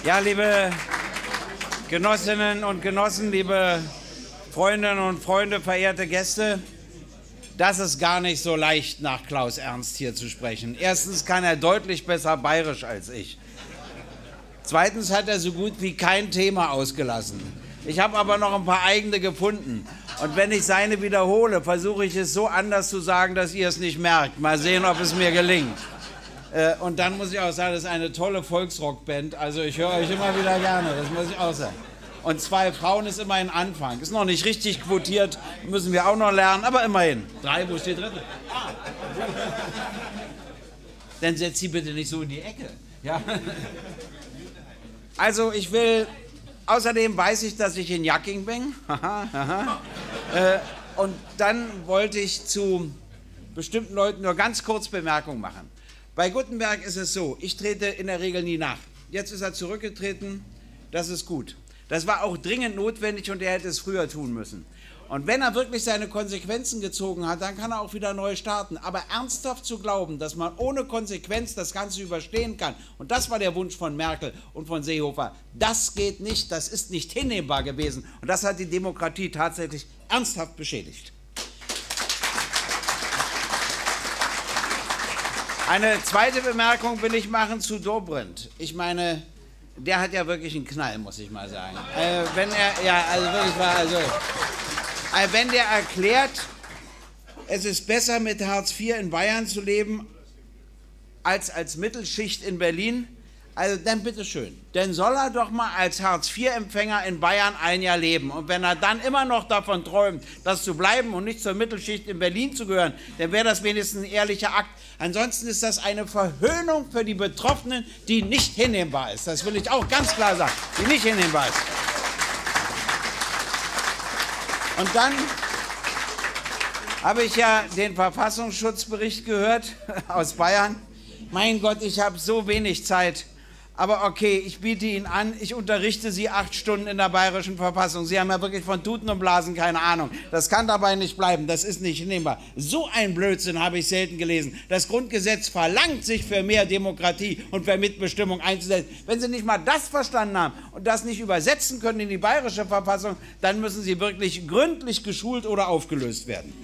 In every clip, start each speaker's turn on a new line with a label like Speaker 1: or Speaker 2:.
Speaker 1: Ja, liebe Genossinnen und Genossen, liebe Freundinnen und Freunde, verehrte Gäste, das ist gar nicht so leicht, nach Klaus Ernst hier zu sprechen. Erstens kann er deutlich besser bayerisch als ich. Zweitens hat er so gut wie kein Thema ausgelassen. Ich habe aber noch ein paar eigene gefunden. Und wenn ich seine wiederhole, versuche ich es so anders zu sagen, dass ihr es nicht merkt. Mal sehen, ob es mir gelingt. Und dann muss ich auch sagen, das ist eine tolle Volksrockband. Also ich höre euch immer wieder gerne, das muss ich auch sagen. Und 2 Frauen ist immer ein Anfang. Ist noch nicht richtig quotiert, müssen wir auch noch lernen, aber immerhin. 3, wo steht dritte? Dann setzt sie bitte nicht so in die Ecke. Ja. Also ich will, außerdem weiß ich, dass ich in Jacking bin. Und dann wollte ich zu bestimmten Leuten nur ganz kurz Bemerkungen machen. Bei Guttenberg ist es so, ich trete in der Regel nie nach. Jetzt ist er zurückgetreten, das ist gut. Das war auch dringend notwendig und er hätte es früher tun müssen. Und wenn er wirklich seine Konsequenzen gezogen hat, dann kann er auch wieder neu starten. Aber ernsthaft zu glauben, dass man ohne Konsequenz das Ganze überstehen kann, und das war der Wunsch von Merkel und von Seehofer, das geht nicht, das ist nicht hinnehmbar gewesen. Und das hat die Demokratie tatsächlich ernsthaft beschädigt. Eine zweite Bemerkung will ich machen zu Dobrindt. Ich meine, der hat ja wirklich einen Knall, muss ich mal sagen. Wenn der erklärt, es ist besser mit Hartz IV in Bayern zu leben als Mittelschicht in Berlin, also dann bitteschön. Dann soll er doch mal als Hartz-IV-Empfänger in Bayern ein Jahr leben. Und wenn er dann immer noch davon träumt, das zu bleiben und nicht zur Mittelschicht in Berlin zu gehören, dann wäre das wenigstens ein ehrlicher Akt. Ansonsten ist das eine Verhöhnung für die Betroffenen, die nicht hinnehmbar ist. Das will ich auch ganz klar sagen, die nicht hinnehmbar ist. Und dann habe ich ja den Verfassungsschutzbericht gehört aus Bayern. Mein Gott, ich habe so wenig Zeit. Aber okay, ich biete Ihnen an, ich unterrichte Sie 8 Stunden in der bayerischen Verfassung. Sie haben ja wirklich von Tuten und Blasen keine Ahnung. Das kann dabei nicht bleiben, das ist nicht hinnehmbar. So ein Blödsinn habe ich selten gelesen. Das Grundgesetz verlangt, sich für mehr Demokratie und für Mitbestimmung einzusetzen. Wenn Sie nicht mal das verstanden haben und das nicht übersetzen können in die bayerische Verfassung, dann müssen Sie wirklich gründlich geschult oder aufgelöst werden.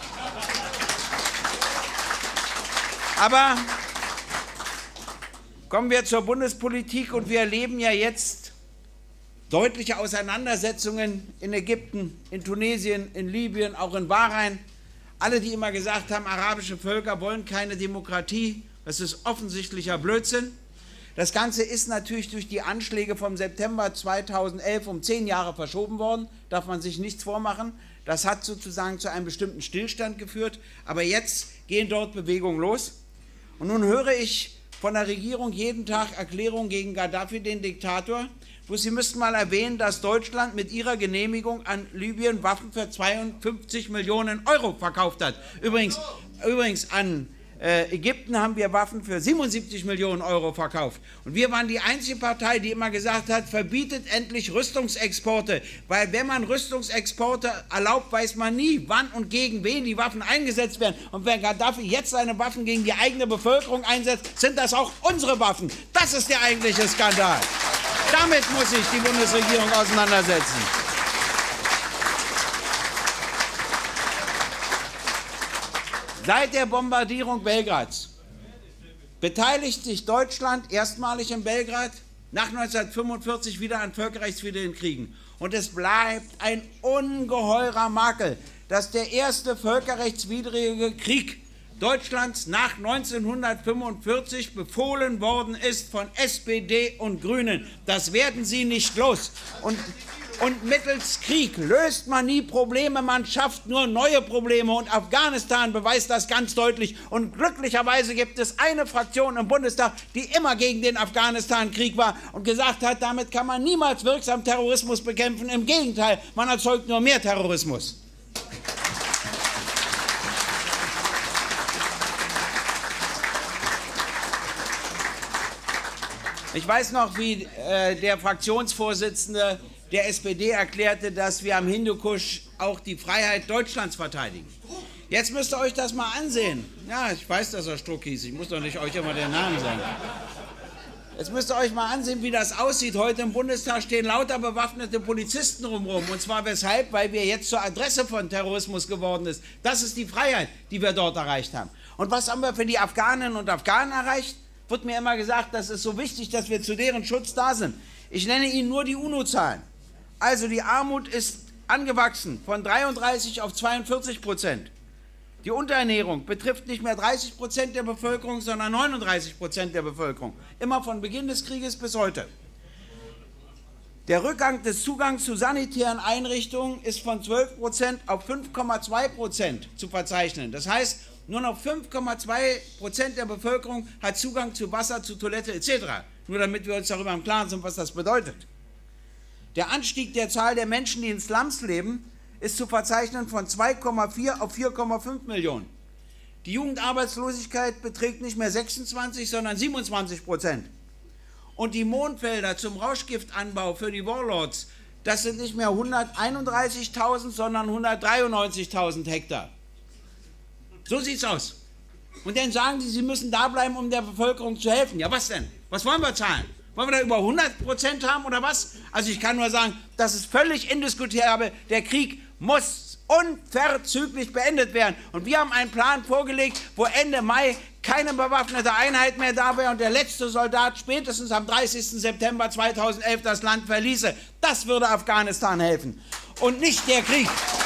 Speaker 1: Aber kommen wir zur Bundespolitik, und wir erleben ja jetzt deutliche Auseinandersetzungen in Ägypten, in Tunesien, in Libyen, auch in Bahrain. Alle, die immer gesagt haben, arabische Völker wollen keine Demokratie, das ist offensichtlicher Blödsinn. Das Ganze ist natürlich durch die Anschläge vom September 2011 um 10 Jahre verschoben worden, darf man sich nichts vormachen. Das hat sozusagen zu einem bestimmten Stillstand geführt, aber jetzt gehen dort Bewegungen los. Und nun höre ich von der Regierung jeden Tag Erklärungen gegen Gaddafi, den Diktator. Sie müssten mal erwähnen, dass Deutschland mit ihrer Genehmigung an Libyen Waffen für 52 Millionen Euro verkauft hat. Übrigens an Ägypten haben wir Waffen für 77 Millionen Euro verkauft. Und wir waren die einzige Partei, die immer gesagt hat, verbietet endlich Rüstungsexporte. Weil wenn man Rüstungsexporte erlaubt, weiß man nie, wann und gegen wen die Waffen eingesetzt werden. Und wenn Gaddafi jetzt seine Waffen gegen die eigene Bevölkerung einsetzt, sind das auch unsere Waffen. Das ist der eigentliche Skandal. Damit muss sich die Bundesregierung auseinandersetzen. Seit der Bombardierung Belgrads beteiligt sich Deutschland erstmalig in Belgrad nach 1945 wieder an völkerrechtswidrigen Kriegen. Und es bleibt ein ungeheurer Makel, dass der erste völkerrechtswidrige Krieg Deutschlands nach 1945 befohlen worden ist von SPD und Grünen. Das werden sie nicht los. Und mittels Krieg löst man nie Probleme, man schafft nur neue Probleme. Und Afghanistan beweist das ganz deutlich. Und glücklicherweise gibt es eine Fraktion im Bundestag, die immer gegen den Afghanistan-Krieg war und gesagt hat, damit kann man niemals wirksam Terrorismus bekämpfen. Im Gegenteil, man erzeugt nur mehr Terrorismus. Ich weiß noch, wie der Fraktionsvorsitzende der SPD erklärte, dass wir am Hindukusch auch die Freiheit Deutschlands verteidigen. Jetzt müsst ihr euch das mal ansehen. Ja, ich weiß, dass er Struck hieß. Ich muss doch nicht euch immer den Namen sagen. Jetzt müsst ihr euch mal ansehen, wie das aussieht. Heute im Bundestag stehen lauter bewaffnete Polizisten rumrum. Und zwar weshalb? Weil wir jetzt zur Adresse von Terrorismus geworden ist. Das ist die Freiheit, die wir dort erreicht haben. Und was haben wir für die Afghaninnen und Afghanen erreicht? Wird mir immer gesagt, das ist so wichtig, dass wir zu deren Schutz da sind. Ich nenne Ihnen nur die UNO-Zahlen. Also die Armut ist angewachsen von 33 auf 42%. Die Unterernährung betrifft nicht mehr 30% der Bevölkerung, sondern 39% der Bevölkerung. Immer von Beginn des Krieges bis heute. Der Rückgang des Zugangs zu sanitären Einrichtungen ist von 12% auf 5,2% zu verzeichnen. Das heißt, nur noch 5,2% der Bevölkerung hat Zugang zu Wasser, zu Toilette etc. Nur damit wir uns darüber im Klaren sind, was das bedeutet. Der Anstieg der Zahl der Menschen, die in Slums leben, ist zu verzeichnen von 2,4 auf 4,5 Millionen. Die Jugendarbeitslosigkeit beträgt nicht mehr 26, sondern 27%. Und die Mondfelder zum Rauschgiftanbau für die Warlords, das sind nicht mehr 131.000, sondern 193.000 Hektar. So sieht's aus. Und dann sagen Sie müssen da bleiben, um der Bevölkerung zu helfen. Ja, was denn? Was wollen wir zahlen? Wollen wir da über 100% haben oder was? Also ich kann nur sagen, das ist völlig indiskutabel. Der Krieg muss unverzüglich beendet werden. Und wir haben einen Plan vorgelegt, wo Ende Mai keine bewaffnete Einheit mehr da wäre und der letzte Soldat spätestens am 30. September 2011 das Land verließe. Das würde Afghanistan helfen und nicht der Krieg.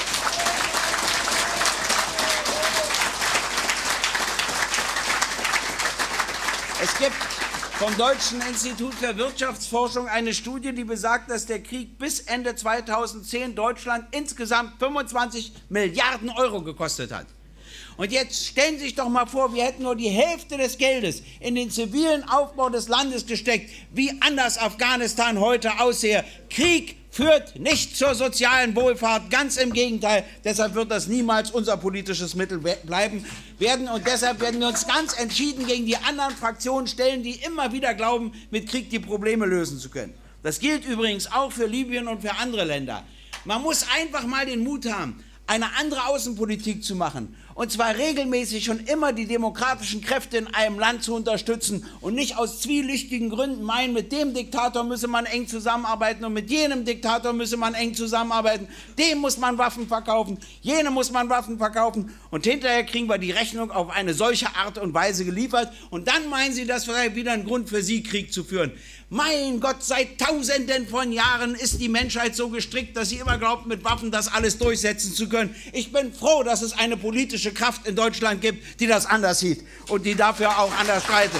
Speaker 1: Es gibt vom Deutschen Institut für Wirtschaftsforschung eine Studie, die besagt, dass der Krieg bis Ende 2010 Deutschland insgesamt 25 Milliarden Euro gekostet hat. Und jetzt stellen Sie sich doch mal vor, wir hätten nur die Hälfte des Geldes in den zivilen Aufbau des Landes gesteckt, wie anders Afghanistan heute aussehe. Krieg führt nicht zur sozialen Wohlfahrt, ganz im Gegenteil. Deshalb wird das niemals unser politisches Mittel werden. Und deshalb werden wir uns ganz entschieden gegen die anderen Fraktionen stellen, die immer wieder glauben, mit Krieg die Probleme lösen zu können. Das gilt übrigens auch für Libyen und für andere Länder. Man muss einfach mal den Mut haben, eine andere Außenpolitik zu machen. Und zwar regelmäßig und immer die demokratischen Kräfte in einem Land zu unterstützen und nicht aus zwielichtigen Gründen meinen, mit dem Diktator müsse man eng zusammenarbeiten und mit jenem Diktator müsse man eng zusammenarbeiten. Dem muss man Waffen verkaufen, jenem muss man Waffen verkaufen und hinterher kriegen wir die Rechnung auf eine solche Art und Weise geliefert und dann meinen Sie, das wäre wieder ein Grund für Sie, Krieg zu führen. Mein Gott, seit Tausenden von Jahren ist die Menschheit so gestrickt, dass sie immer glaubt, mit Waffen das alles durchsetzen zu können. Ich bin froh, dass es eine politische Kraft in Deutschland gibt, die das anders sieht und die dafür auch anders streitet.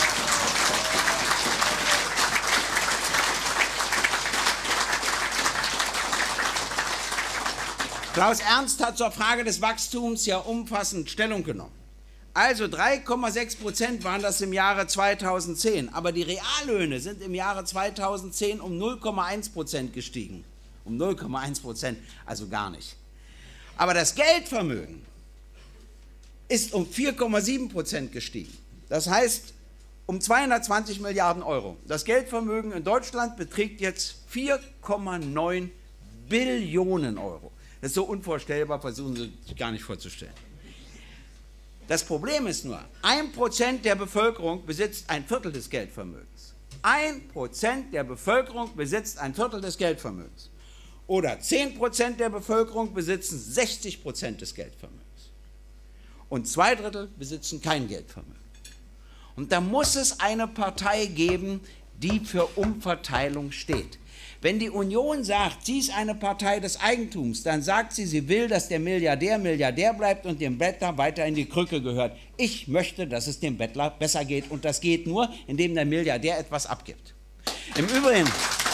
Speaker 1: Klaus Ernst hat zur Frage des Wachstums ja umfassend Stellung genommen. Also 3,6% waren das im Jahre 2010, aber die Reallöhne sind im Jahre 2010 um 0,1% gestiegen. Um 0,1%, also gar nicht. Aber das Geldvermögen ist um 4,7% gestiegen. Das heißt um 220 Milliarden Euro. Das Geldvermögen in Deutschland beträgt jetzt 4,9 Billionen Euro. Das ist so unvorstellbar, versuchen Sie sich gar nicht vorzustellen. Das Problem ist nur, 1% der Bevölkerung besitzt ein Viertel des Geldvermögens. 1% der Bevölkerung besitzt ein Viertel des Geldvermögens. Oder 10% der Bevölkerung besitzen 60% des Geldvermögens. Und 2/3 besitzen kein Geldvermögen. Und da muss es eine Partei geben, die für Umverteilung steht. Wenn die Union sagt, sie ist eine Partei des Eigentums, dann sagt sie, sie will, dass der Milliardär Milliardär bleibt und dem Bettler weiter in die Krücke gehört. Ich möchte, dass es dem Bettler besser geht und das geht nur, indem der Milliardär etwas abgibt. Im Übrigen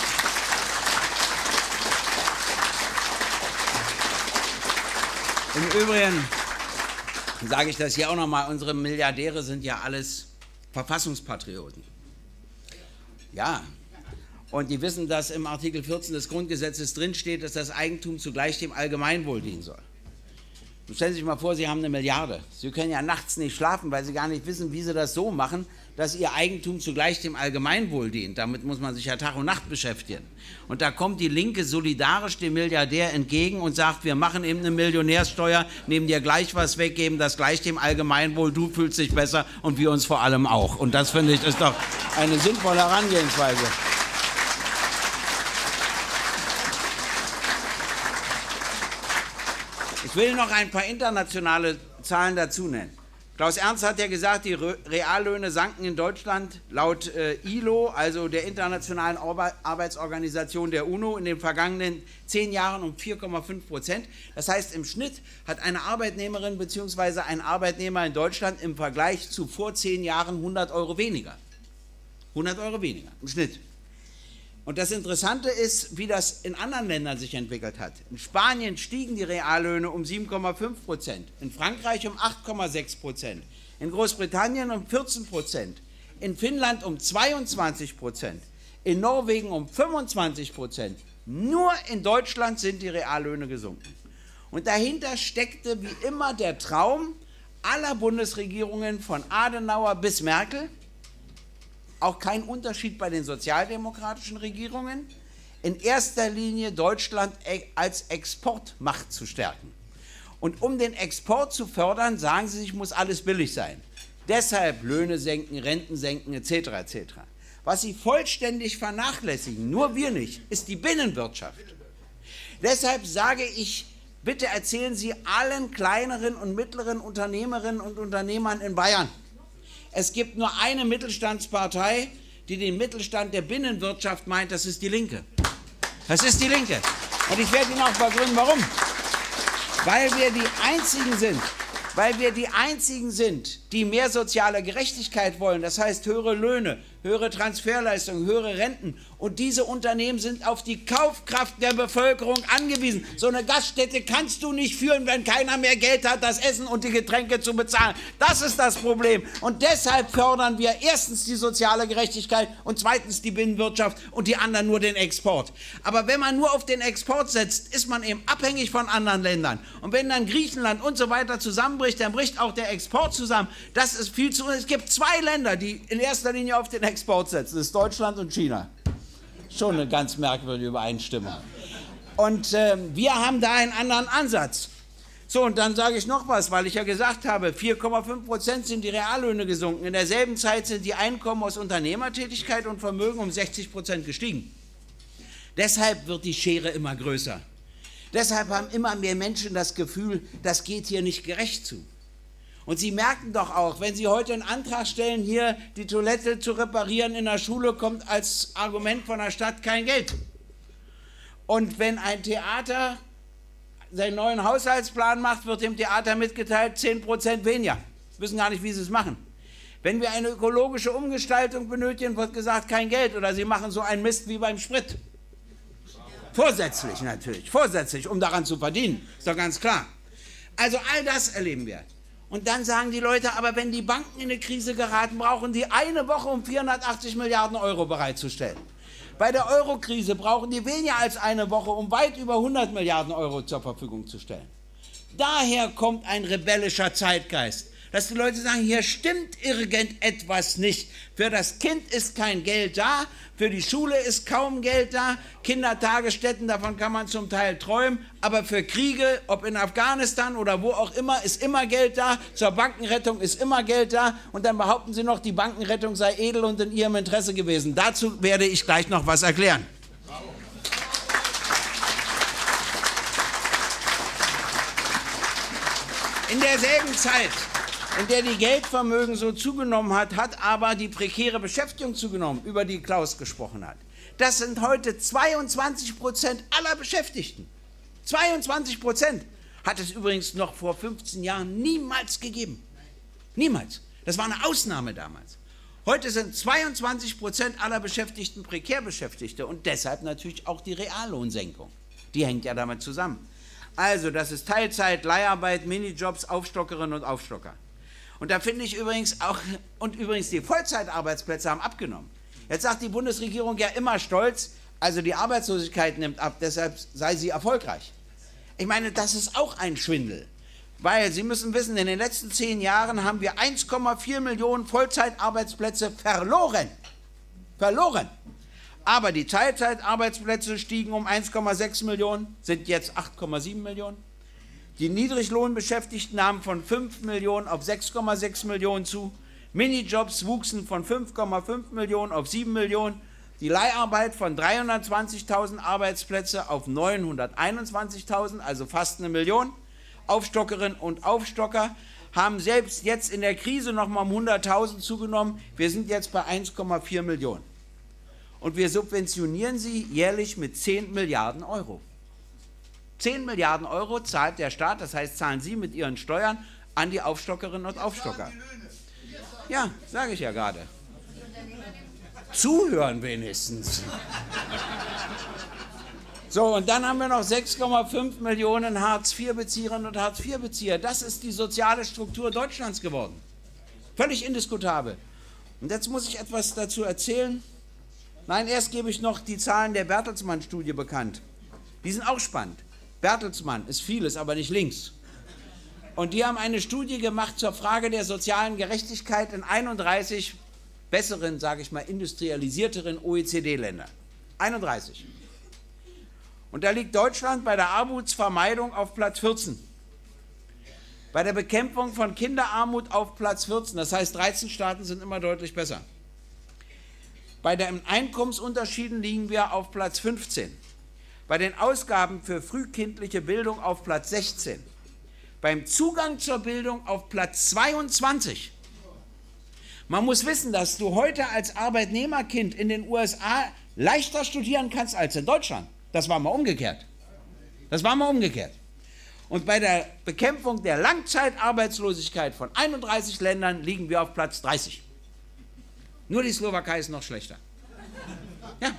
Speaker 1: sage ich das hier auch nochmal, unsere Milliardäre sind ja alles Verfassungspatrioten. Ja. Und die wissen, dass im Artikel 14 des Grundgesetzes drinsteht, dass das Eigentum zugleich dem Allgemeinwohl dienen soll. Stellen Sie sich mal vor, Sie haben 1 Milliarde. Sie können ja nachts nicht schlafen, weil Sie gar nicht wissen, wie Sie das so machen, dass Ihr Eigentum zugleich dem Allgemeinwohl dient. Damit muss man sich ja Tag und Nacht beschäftigen. Und da kommt die Linke solidarisch dem Milliardär entgegen und sagt, wir machen eben eine Millionärsteuer, nehmen dir gleich was weg, geben das gleich dem Allgemeinwohl, du fühlst dich besser und wir uns vor allem auch. Und das, finde ich, ist doch eine sinnvolle Herangehensweise. Ich will noch ein paar internationale Zahlen dazu nennen. Klaus Ernst hat ja gesagt, die Reallöhne sanken in Deutschland laut ILO, also der Internationalen Arbeitsorganisation der UNO, in den vergangenen 10 Jahren um 4,5%. Das heißt, im Schnitt hat eine Arbeitnehmerin bzw. ein Arbeitnehmer in Deutschland im Vergleich zu vor 10 Jahren 100 € weniger. 100 € weniger im Schnitt. Und das Interessante ist, wie das in anderen Ländern sich entwickelt hat. In Spanien stiegen die Reallöhne um 7,5%, in Frankreich um 8,6%, in Großbritannien um 14%, in Finnland um 22%, in Norwegen um 25%. Nur in Deutschland sind die Reallöhne gesunken. Und dahinter steckte wie immer der Traum aller Bundesregierungen von Adenauer bis Merkel. Auch kein Unterschied bei den sozialdemokratischen Regierungen, in erster Linie Deutschland als Exportmacht zu stärken. Und um den Export zu fördern, sagen sie sich, muss alles billig sein. Deshalb Löhne senken, Renten senken, etc. etc. Was sie vollständig vernachlässigen, nur wir nicht, ist die Binnenwirtschaft. Deshalb sage ich, bitte erzählen Sie allen kleineren und mittleren Unternehmerinnen und Unternehmern in Bayern, es gibt nur eine Mittelstandspartei, die den Mittelstand der Binnenwirtschaft meint, das ist die Linke. Das ist die Linke. Und ich werde Ihnen auch begründen, warum. Weil wir die Einzigen sind, die mehr soziale Gerechtigkeit wollen, das heißt höhere Löhne, höhere Transferleistungen, höhere Renten. Und diese Unternehmen sind auf die Kaufkraft der Bevölkerung angewiesen. So eine Gaststätte kannst du nicht führen, wenn keiner mehr Geld hat, das Essen und die Getränke zu bezahlen. Das ist das Problem. Und deshalb fördern wir erstens die soziale Gerechtigkeit und zweitens die Binnenwirtschaft und die anderen nur den Export. Aber wenn man nur auf den Export setzt, ist man eben abhängig von anderen Ländern. Und wenn dann Griechenland und so weiter zusammenbricht, dann bricht auch der Export zusammen. Das ist viel zu. Es gibt 2 Länder, die in erster Linie auf den Export setzen. Das ist Deutschland und China. Schon eine ganz merkwürdige Übereinstimmung. Und wir haben da einen anderen Ansatz. So, und dann sage ich noch was, weil ich ja gesagt habe, 4,5% sind die Reallöhne gesunken. In derselben Zeit sind die Einkommen aus Unternehmertätigkeit und Vermögen um 60% gestiegen. Deshalb wird die Schere immer größer. Deshalb haben immer mehr Menschen das Gefühl, das geht hier nicht gerecht zu. Und Sie merken doch auch, wenn Sie heute einen Antrag stellen, hier die Toilette zu reparieren in der Schule, kommt als Argument von der Stadt kein Geld. Und wenn ein Theater seinen neuen Haushaltsplan macht, wird dem Theater mitgeteilt, 10% weniger. Wir wissen gar nicht, wie Sie es machen. Wenn wir eine ökologische Umgestaltung benötigen, wird gesagt, kein Geld. Oder Sie machen so einen Mist wie beim Sprit. Vorsätzlich natürlich, vorsätzlich, um daran zu verdienen. Ist doch ganz klar. Also all das erleben wir. Und dann sagen die Leute, aber wenn die Banken in eine Krise geraten, brauchen die eine Woche, um 480 Milliarden € bereitzustellen. Bei der Euro-Krise brauchen die weniger als eine Woche, um weit über 100 Milliarden € zur Verfügung zu stellen. Daher kommt ein rebellischer Zeitgeist, dass die Leute sagen, hier stimmt irgendetwas nicht. Für das Kind ist kein Geld da, für die Schule ist kaum Geld da, Kindertagesstätten, davon kann man zum Teil träumen, aber für Kriege, ob in Afghanistan oder wo auch immer, ist immer Geld da, zur Bankenrettung ist immer Geld da und dann behaupten sie noch, die Bankenrettung sei edel und in ihrem Interesse gewesen. Dazu werde ich gleich noch was erklären. In derselben Zeit, in der die Geldvermögen so zugenommen hat, hat aber die prekäre Beschäftigung zugenommen, über die Klaus gesprochen hat. Das sind heute 22% aller Beschäftigten. 22%. Hat es übrigens noch vor 15 Jahren niemals gegeben. Niemals. Das war eine Ausnahme damals. Heute sind 22% aller Beschäftigten prekär Beschäftigte und deshalb natürlich auch die Reallohnsenkung. Die hängt ja damit zusammen. Also das ist Teilzeit, Leiharbeit, Minijobs, Aufstockerinnen und Aufstocker. Und da finde ich übrigens auch, und übrigens die Vollzeitarbeitsplätze haben abgenommen. Jetzt sagt die Bundesregierung ja immer stolz, also die Arbeitslosigkeit nimmt ab, deshalb sei sie erfolgreich. Ich meine, das ist auch ein Schwindel. Weil Sie müssen wissen, in den letzten 10 Jahren haben wir 1,4 Millionen Vollzeitarbeitsplätze verloren. Verloren. Aber die Teilzeitarbeitsplätze stiegen um 1,6 Millionen, sind jetzt 8,7 Millionen. Die Niedriglohnbeschäftigten nahmen von 5 Millionen auf 6,6 Millionen zu. Minijobs wuchsen von 5,5 Millionen auf 7 Millionen. Die Leiharbeit von 320.000 Arbeitsplätze auf 921.000, also fast 1 Million. Aufstockerinnen und Aufstocker haben selbst jetzt in der Krise nochmal um 100.000 zugenommen. Wir sind jetzt bei 1,4 Millionen. Und wir subventionieren sie jährlich mit 10 Milliarden Euro. 10 Milliarden Euro zahlt der Staat, das heißt, zahlen Sie mit Ihren Steuern an die Aufstockerinnen und Aufstocker. Ja, sage ich ja gerade. Zuhören wenigstens. So, und dann haben wir noch 6,5 Millionen Hartz-IV-Bezieherinnen und Hartz-IV-Bezieher. Das ist die soziale Struktur Deutschlands geworden. Völlig indiskutabel. Und jetzt muss ich etwas dazu erzählen. Nein, erst gebe ich noch die Zahlen der Bertelsmann-Studie bekannt. Die sind auch spannend. Bertelsmann ist vieles, aber nicht links. Und die haben eine Studie gemacht zur Frage der sozialen Gerechtigkeit in 31 besseren, sage ich mal, industrialisierteren OECD-Ländern. 31. Und da liegt Deutschland bei der Armutsvermeidung auf Platz 14. Bei der Bekämpfung von Kinderarmut auf Platz 14. Das heißt, 13 Staaten sind immer deutlich besser. Bei den Einkommensunterschieden liegen wir auf Platz 15. Bei den Ausgaben für frühkindliche Bildung auf Platz 16. Beim Zugang zur Bildung auf Platz 22. Man muss wissen, dass du heute als Arbeitnehmerkind in den USA leichter studieren kannst als in Deutschland. Das war mal umgekehrt. Das war mal umgekehrt. Und bei der Bekämpfung der Langzeitarbeitslosigkeit von 31 Ländern liegen wir auf Platz 30. Nur die Slowakei ist noch schlechter. Ja.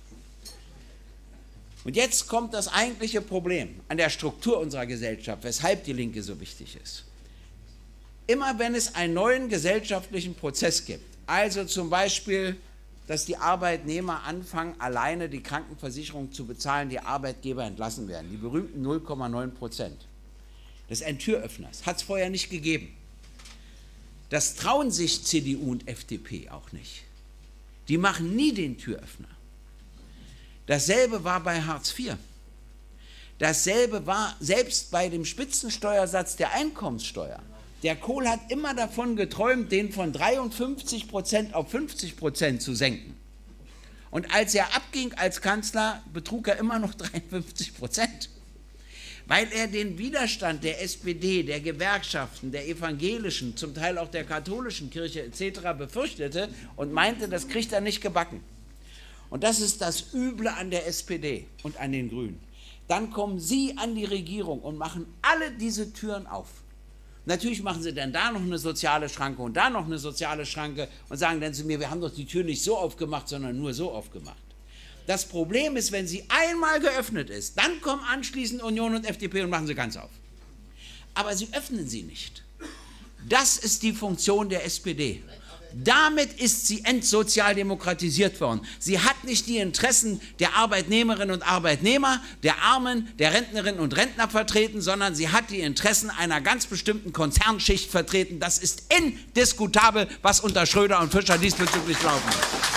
Speaker 1: Und jetzt kommt das eigentliche Problem an der Struktur unserer Gesellschaft, weshalb die Linke so wichtig ist. Immer wenn es einen neuen gesellschaftlichen Prozess gibt, also zum Beispiel, dass die Arbeitnehmer anfangen, alleine die Krankenversicherung zu bezahlen, die Arbeitgeber entlassen werden, die berühmten 0,9%. Das ist ein Türöffner, hat es vorher nicht gegeben. Das trauen sich CDU und FDP auch nicht. Die machen nie den Türöffner. Dasselbe war bei Hartz IV. Dasselbe war selbst bei dem Spitzensteuersatz der Einkommenssteuer. Der Kohl hat immer davon geträumt, den von 53% auf 50% zu senken. Und als er abging als Kanzler, betrug er immer noch 53%. Weil er den Widerstand der SPD, der Gewerkschaften, der evangelischen, zum Teil auch der katholischen Kirche etc. befürchtete und meinte, das kriegt er nicht gebacken. Und das ist das Üble an der SPD und an den Grünen. Dann kommen Sie an die Regierung und machen alle diese Türen auf. Natürlich machen Sie dann da noch eine soziale Schranke und da noch eine soziale Schranke und sagen dann zu mir, wir haben doch die Tür nicht so aufgemacht, sondern nur so aufgemacht. Das Problem ist, wenn sie einmal geöffnet ist, dann kommen anschließend Union und FDP und machen sie ganz auf. Aber sie öffnen sie nicht. Das ist die Funktion der SPD. Damit ist sie entsozialdemokratisiert worden. Sie hat nicht die Interessen der Arbeitnehmerinnen und Arbeitnehmer, der Armen, der Rentnerinnen und Rentner vertreten, sondern sie hat die Interessen einer ganz bestimmten Konzernschicht vertreten. Das ist indiskutabel, was unter Schröder und Fischer diesbezüglich laufen ist.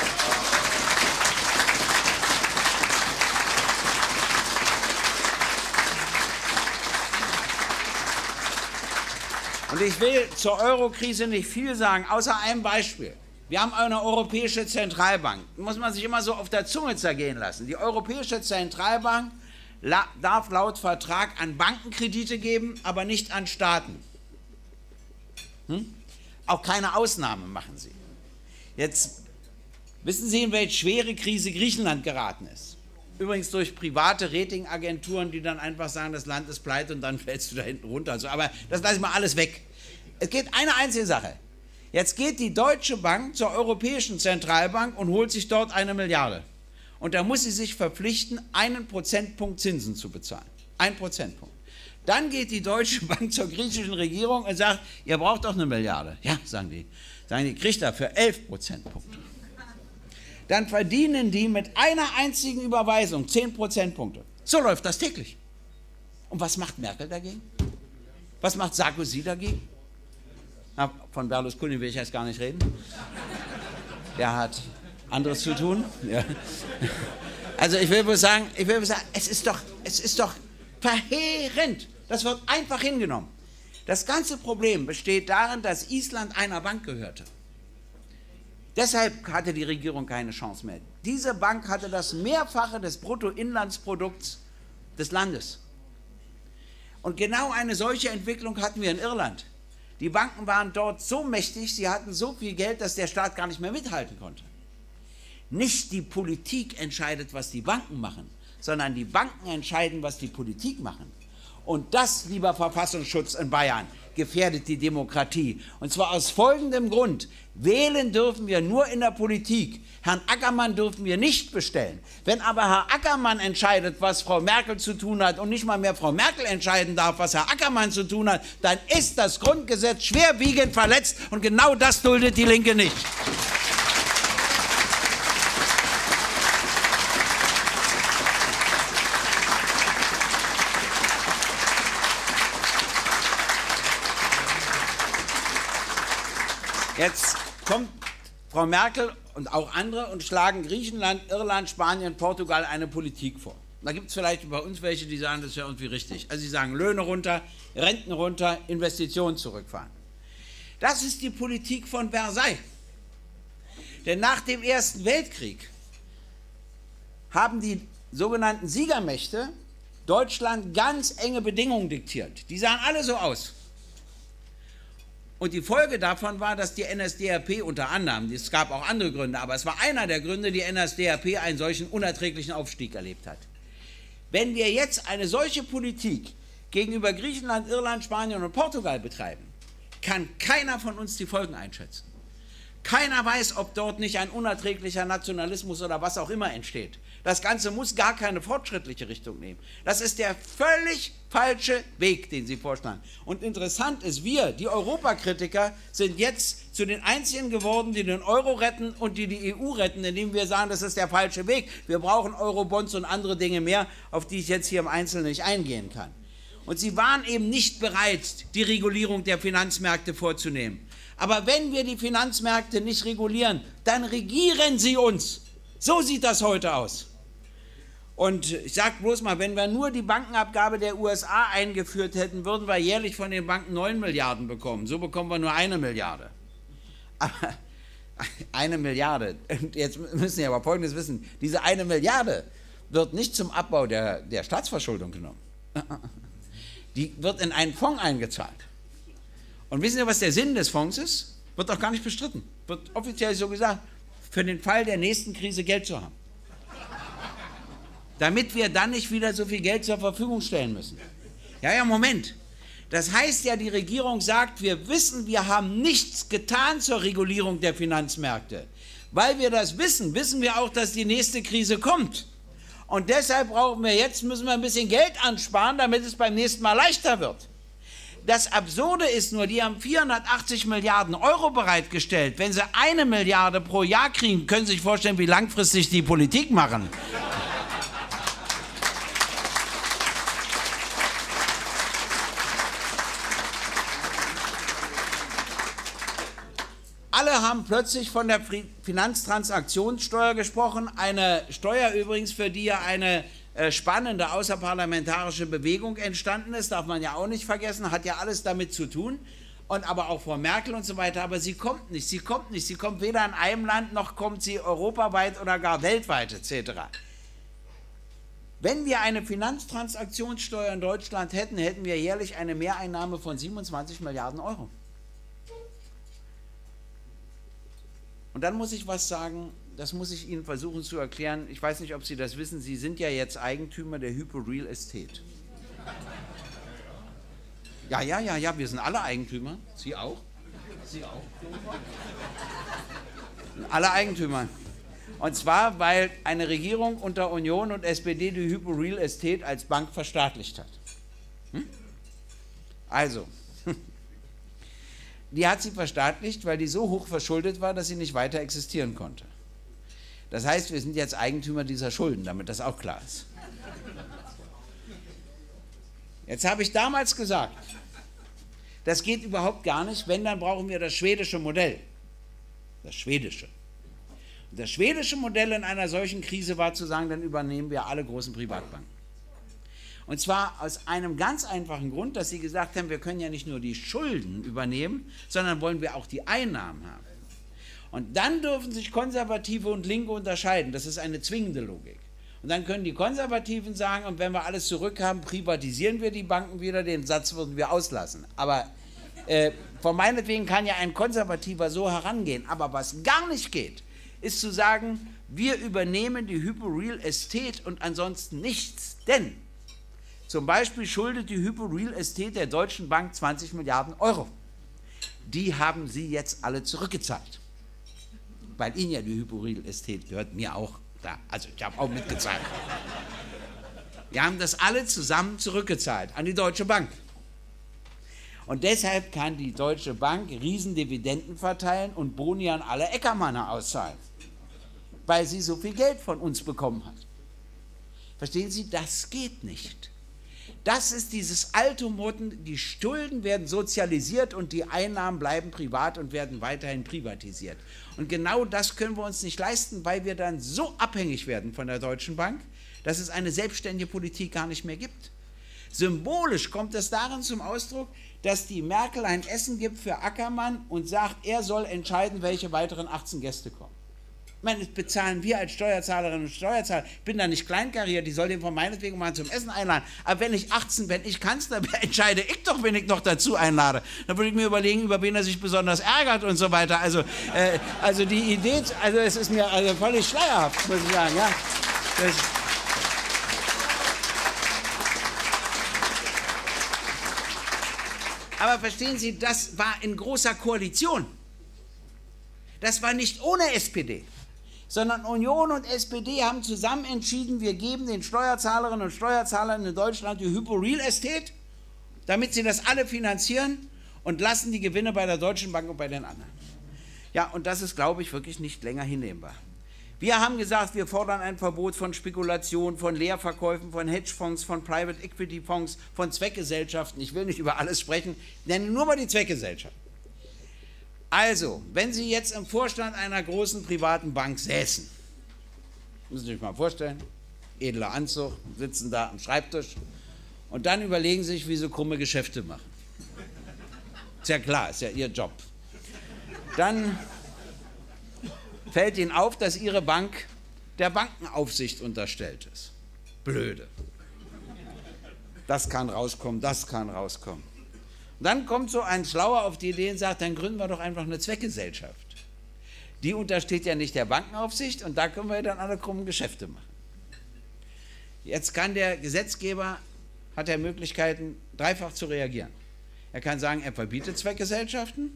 Speaker 1: Und ich will zur Euro-Krise nicht viel sagen, außer einem Beispiel. Wir haben eine Europäische Zentralbank. Das muss man sich immer so auf der Zunge zergehen lassen. Die Europäische Zentralbank darf laut Vertrag an Banken Kredite geben, aber nicht an Staaten. Auch keine Ausnahme machen sie. Jetzt wissen Sie, in welche schwere Krise Griechenland geraten ist. Übrigens durch private Ratingagenturen, die dann einfach sagen, das Land ist pleite und dann fällst du da hinten runter. Also, aber das lasse ich mal alles weg. Es geht eine einzige Sache. Jetzt geht die Deutsche Bank zur Europäischen Zentralbank und holt sich dort 1 Milliarde. Und da muss sie sich verpflichten, 1 Prozentpunkt Zinsen zu bezahlen. 1 Prozentpunkt. Dann geht die Deutsche Bank zur griechischen Regierung und sagt, ihr braucht doch 1 Milliarde. Ja, sagen die. Sagen die, kriegt dafür 11 Prozentpunkte. Dann verdienen die mit einer einzigen Überweisung 10 Prozentpunkte. So läuft das täglich. Und was macht Merkel dagegen? Was macht Sarkozy dagegen? Na, von Berlusconi will ich jetzt gar nicht reden. Der hat anderes zu tun. Ja. Also ich will wohl sagen, es ist doch verheerend. Das wird einfach hingenommen. Das ganze Problem besteht darin, dass Island einer Bank gehörte. Deshalb hatte die Regierung keine Chance mehr. Diese Bank hatte das Mehrfache des Bruttoinlandsprodukts des Landes. Und genau eine solche Entwicklung hatten wir in Irland. Die Banken waren dort so mächtig, sie hatten so viel Geld, dass der Staat gar nicht mehr mithalten konnte. Nicht die Politik entscheidet, was die Banken machen, sondern die Banken entscheiden, was die Politik machen. Und das, lieber Verfassungsschutz in Bayern, gefährdet die Demokratie. Und zwar aus folgendem Grund. Wählen dürfen wir nur in der Politik. Herrn Ackermann dürfen wir nicht bestellen. Wenn aber Herr Ackermann entscheidet, was Frau Merkel zu tun hat und nicht mal mehr Frau Merkel entscheiden darf, was Herr Ackermann zu tun hat, dann ist das Grundgesetz schwerwiegend verletzt und genau das duldet die Linke nicht. Jetzt kommt Frau Merkel und auch andere und schlagen Griechenland, Irland, Spanien, Portugal eine Politik vor. Da gibt es vielleicht bei uns welche, die sagen, das ist ja irgendwie richtig. Also sie sagen, Löhne runter, Renten runter, Investitionen zurückfahren. Das ist die Politik von Versailles. Denn nach dem Ersten Weltkrieg haben die sogenannten Siegermächte Deutschland ganz enge Bedingungen diktiert. Die sahen alle so aus. Und die Folge davon war, dass die NSDAP unter anderem, es gab auch andere Gründe, aber es war einer der Gründe, die NSDAP einen solchen unerträglichen Aufstieg erlebt hat. Wenn wir jetzt eine solche Politik gegenüber Griechenland, Irland, Spanien und Portugal betreiben, kann keiner von uns die Folgen einschätzen. Keiner weiß, ob dort nicht ein unerträglicher Nationalismus oder was auch immer entsteht. Das Ganze muss gar keine fortschrittliche Richtung nehmen. Das ist der völlig falsche Weg, den Sie vorschlagen. Und interessant ist, wir, die Europakritiker, sind jetzt zu den Einzigen geworden, die den Euro retten und die EU retten, indem wir sagen, das ist der falsche Weg. Wir brauchen Eurobonds und andere Dinge mehr, auf die ich jetzt hier im Einzelnen nicht eingehen kann. Und Sie waren eben nicht bereit, die Regulierung der Finanzmärkte vorzunehmen. Aber wenn wir die Finanzmärkte nicht regulieren, dann regieren sie uns. So sieht das heute aus. Und ich sage bloß mal, wenn wir nur die Bankenabgabe der USA eingeführt hätten, würden wir jährlich von den Banken 9 Milliarden bekommen. So bekommen wir nur 1 Milliarde. Aber 1 Milliarde. Und jetzt müssen Sie aber Folgendes wissen. Diese 1 Milliarde wird nicht zum Abbau der Staatsverschuldung genommen. Die wird in einen Fonds eingezahlt. Und wissen Sie, was der Sinn des Fonds ist? Wird auch gar nicht bestritten. Wird offiziell so gesagt, für den Fall der nächsten Krise Geld zu haben. Damit wir dann nicht wieder so viel Geld zur Verfügung stellen müssen. Ja, Moment. Das heißt ja, die Regierung sagt, wir wissen, wir haben nichts getan zur Regulierung der Finanzmärkte. Weil wir das wissen, wissen wir auch, dass die nächste Krise kommt. Und deshalb müssen wir ein bisschen Geld ansparen, damit es beim nächsten Mal leichter wird. Das Absurde ist nur, die haben 480 Milliarden Euro bereitgestellt. Wenn sie 1 Milliarde pro Jahr kriegen, können Sie sich vorstellen, wie langfristig die Politik machen. Alle haben plötzlich von der Finanztransaktionssteuer gesprochen, eine Steuer übrigens, für die ja eine spannende außerparlamentarische Bewegung entstanden ist, darf man ja auch nicht vergessen, hat ja alles damit zu tun, und aber auch Frau Merkel und so weiter, aber sie kommt nicht, sie kommt weder in einem Land, noch kommt sie europaweit oder gar weltweit etc. Wenn wir eine Finanztransaktionssteuer in Deutschland hätten, hätten wir jährlich eine Mehreinnahme von 27 Milliarden Euro. Und dann muss ich was sagen, das muss ich Ihnen versuchen zu erklären. Ich weiß nicht, ob Sie das wissen, Sie sind ja jetzt Eigentümer der Hypo Real Estate. Ja, wir sind alle Eigentümer. Sie auch? Sie auch? Alle Eigentümer. Und zwar, weil eine Regierung unter Union und SPD die Hypo Real Estate als Bank verstaatlicht hat. Also, die hat sie verstaatlicht, weil die so hoch verschuldet war, dass sie nicht weiter existieren konnte. Das heißt, wir sind jetzt Eigentümer dieser Schulden, damit das auch klar ist. Jetzt habe ich damals gesagt, Das geht überhaupt gar nicht. Wenn, dann brauchen wir das schwedische Modell. Das schwedische. Und das schwedische Modell in einer solchen Krise war zu sagen, dann übernehmen wir alle großen Privatbanken. Und zwar aus einem ganz einfachen Grund, dass sie gesagt haben, wir können ja nicht nur die Schulden übernehmen, sondern wollen wir auch die Einnahmen haben. Und dann dürfen sich Konservative und Linke unterscheiden. Das ist eine zwingende Logik. Und dann können die Konservativen sagen, und wenn wir alles zurückhaben, privatisieren wir die Banken wieder, den Satz würden wir auslassen. Aber von meinetwegen kann ja ein Konservativer so herangehen. Aber was gar nicht geht, ist zu sagen, wir übernehmen die Hypo Real Estate und ansonsten nichts. Denn zum Beispiel schuldet die Hypo Real Estate der Deutschen Bank 20 Milliarden Euro. Die haben sie jetzt alle zurückgezahlt. Weil Ihnen ja die Hypo Real Estate gehört, mir auch. Da. Also ich habe auch mitgezahlt. Wir haben das alle zusammen zurückgezahlt an die Deutsche Bank. Und deshalb kann die Deutsche Bank Riesendividenden verteilen und Boni an alle Eckermanner auszahlen, weil sie so viel Geld von uns bekommen hat. Verstehen Sie, das geht nicht. Das ist dieses alte Motten, die Schulden werden sozialisiert und die Einnahmen bleiben privat und werden weiterhin privatisiert. Und genau das können wir uns nicht leisten, weil wir dann so abhängig werden von der Deutschen Bank, dass es eine selbstständige Politik gar nicht mehr gibt. Symbolisch kommt es darin zum Ausdruck, dass die Merkel ein Essen gibt für Ackermann und sagt, er soll entscheiden, welche weiteren 18 Gäste kommen. Ich meine, das bezahlen wir als Steuerzahlerinnen und Steuerzahler. Ich bin da nicht kleinkariert, die soll den von meinetwegen mal zum Essen einladen. Aber wenn ich Kanzler bin, entscheide ich doch, wen ich noch dazu einlade. Dann würde ich mir überlegen, über wen er sich besonders ärgert und so weiter. Also die Idee, es ist mir völlig schleierhaft, muss ich sagen. Ja. Aber verstehen Sie, das war in großer Koalition. Das war nicht ohne SPD, sondern Union und SPD haben zusammen entschieden, wir geben den Steuerzahlerinnen und Steuerzahlern in Deutschland die Hypo Real Estate, damit sie das alle finanzieren und lassen die Gewinne bei der Deutschen Bank und bei den anderen. Ja, und das ist, glaube ich, wirklich nicht länger hinnehmbar. Wir haben gesagt, wir fordern ein Verbot von Spekulation, von Leerverkäufen, von Hedgefonds, von Private Equity Fonds, von Zweckgesellschaften. Ich will nicht über alles sprechen, nenne nur mal die Zweckgesellschaft. Also, wenn Sie jetzt im Vorstand einer großen privaten Bank säßen, müssen Sie sich mal vorstellen, edler Anzug, sitzen da am Schreibtisch und dann überlegen Sie sich, wie Sie krumme Geschäfte machen. Ist ja klar, ist ja Ihr Job. Dann fällt Ihnen auf, dass Ihre Bank der Bankenaufsicht unterstellt ist. Blöde. Das kann rauskommen, das kann rauskommen. Und dann kommt so ein Schlauer auf die Idee und sagt, dann gründen wir doch einfach eine Zweckgesellschaft. Die untersteht ja nicht der Bankenaufsicht und da können wir dann alle krummen Geschäfte machen. Jetzt kann der Gesetzgeber, hat er Möglichkeiten, dreifach zu reagieren. Er kann sagen, er verbietet Zweckgesellschaften.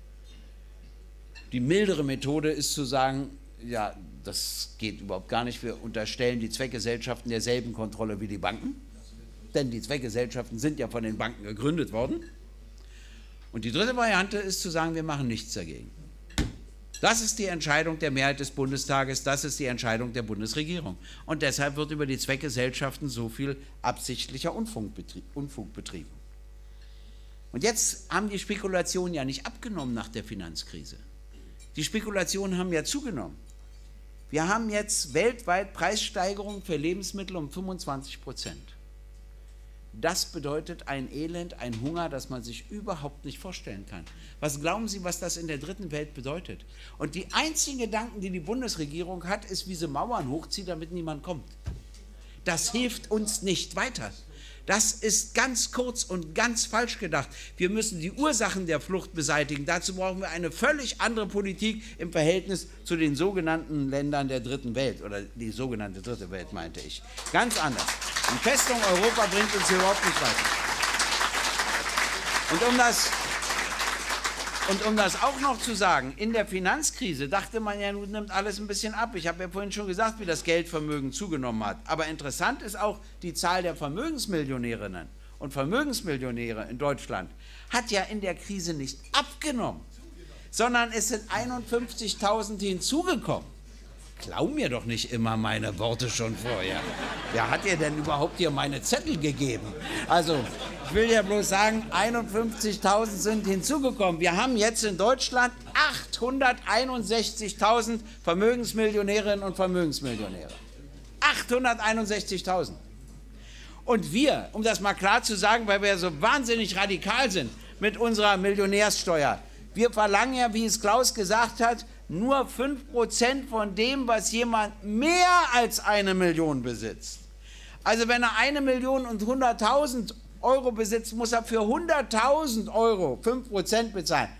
Speaker 1: Die mildere Methode ist zu sagen, ja, das geht überhaupt gar nicht, wir unterstellen die Zweckgesellschaften derselben Kontrolle wie die Banken, denn die Zweckgesellschaften sind ja von den Banken gegründet worden. Und die dritte Variante ist zu sagen, wir machen nichts dagegen. Das ist die Entscheidung der Mehrheit des Bundestages, das ist die Entscheidung der Bundesregierung. Und deshalb wird über die Zweckgesellschaften so viel absichtlicher Unfug betrieben. Und jetzt haben die Spekulationen ja nicht abgenommen nach der Finanzkrise. Die Spekulationen haben ja zugenommen. Wir haben jetzt weltweit Preissteigerungen für Lebensmittel um 25%. Das bedeutet ein Elend, ein Hunger, das man sich überhaupt nicht vorstellen kann. Was glauben Sie, was das in der dritten Welt bedeutet? Und die einzigen Gedanken, die die Bundesregierung hat, ist, wie sie Mauern hochzieht, damit niemand kommt. Das hilft uns nicht weiter. Das ist ganz kurz und ganz falsch gedacht. Wir müssen die Ursachen der Flucht beseitigen. Dazu brauchen wir eine völlig andere Politik im Verhältnis zu den sogenannten Ländern der dritten Welt. Oder die sogenannte dritte Welt, meinte ich. Ganz anders. Die Festung Europa bringt uns hier überhaupt nicht weiter. Und um das auch noch zu sagen, in der Finanzkrise dachte man ja, nun nimmt alles ein bisschen ab. Ich habe ja vorhin schon gesagt, wie das Geldvermögen zugenommen hat. Aber interessant ist auch, die Zahl der Vermögensmillionärinnen und Vermögensmillionäre in Deutschland hat ja in der Krise nicht abgenommen, sondern es sind 51.000 hinzugekommen. klau mir doch nicht immer meine Worte schon vorher. Wer hat dir denn überhaupt hier meine Zettel gegeben? Also, ich will ja bloß sagen, 51.000 sind hinzugekommen. Wir haben jetzt in Deutschland 861.000 Vermögensmillionärinnen und Vermögensmillionäre. 861.000. Und wir, um das mal klar zu sagen, weil wir so wahnsinnig radikal sind mit unserer Millionärssteuer, wir verlangen ja, wie es Klaus gesagt hat, nur 5% von dem, was jemand mehr als 1 Million besitzt. Also wenn er 1.100.000 Euro besitzt, muss er für 100.000 Euro 5% bezahlen.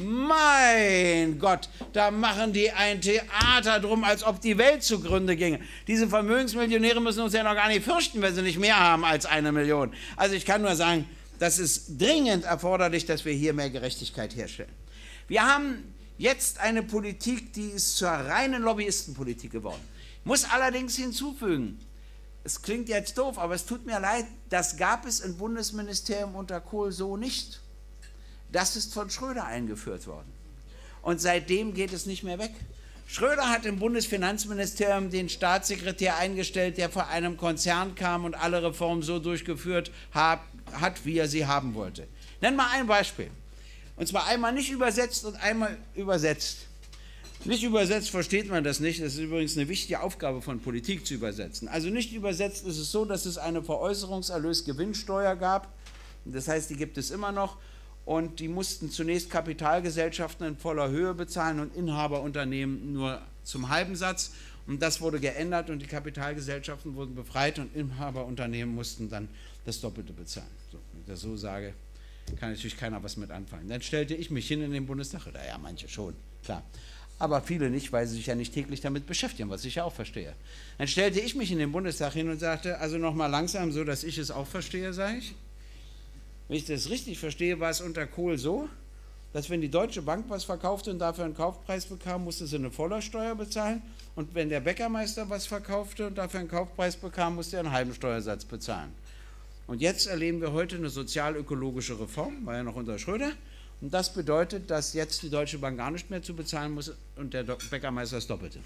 Speaker 1: Mein Gott, da machen die ein Theater drum, als ob die Welt zugrunde ginge. Diese Vermögensmillionäre müssen uns ja noch gar nicht fürchten, wenn sie nicht mehr haben als 1 Million. Also ich kann nur sagen, das ist dringend erforderlich, dass wir hier mehr Gerechtigkeit herstellen. Wir haben jetzt eine Politik, die ist zur reinen Lobbyistenpolitik geworden. Ich muss allerdings hinzufügen, es klingt jetzt doof, aber es tut mir leid, das gab es im Bundesministerium unter Kohl so nicht. Das ist von Schröder eingeführt worden. Und seitdem geht es nicht mehr weg. Schröder hat im Bundesfinanzministerium den Staatssekretär eingestellt, der von einem Konzern kam und alle Reformen so durchgeführt hat, wie er sie haben wollte. Nenn mal ein Beispiel. Und zwar einmal nicht übersetzt und einmal übersetzt. Nicht übersetzt versteht man das nicht. Das ist übrigens eine wichtige Aufgabe von Politik zu übersetzen. Also nicht übersetzt ist es so, dass es eine Veräußerungserlösgewinnsteuer gab. Das heißt, die gibt es immer noch. Und die mussten zunächst Kapitalgesellschaften in voller Höhe bezahlen und Inhaberunternehmen nur zum halben Satz. Und das wurde geändert und die Kapitalgesellschaften wurden befreit und Inhaberunternehmen mussten dann das Doppelte bezahlen. So, wenn ich das so sage, kann natürlich keiner was mit anfangen. Dann stellte ich mich hin in den Bundestag, oder ja, manche schon, klar. Aber viele nicht, weil sie sich ja nicht täglich damit beschäftigen, was ich ja auch verstehe. Dann stellte ich mich in den Bundestag hin und sagte, also nochmal langsam, so dass ich es auch verstehe, sage ich. Wenn ich das richtig verstehe, war es unter Kohl so, dass wenn die Deutsche Bank was verkaufte und dafür einen Kaufpreis bekam, musste sie eine Vollersteuer bezahlen. Und wenn der Bäckermeister was verkaufte und dafür einen Kaufpreis bekam, musste er einen halben Steuersatz bezahlen. Und jetzt erleben wir heute eine sozial-ökologische Reform, war ja noch unter Schröder. Und das bedeutet, dass jetzt die Deutsche Bank gar nicht mehr zu bezahlen muss und der Bäckermeister das Doppelte.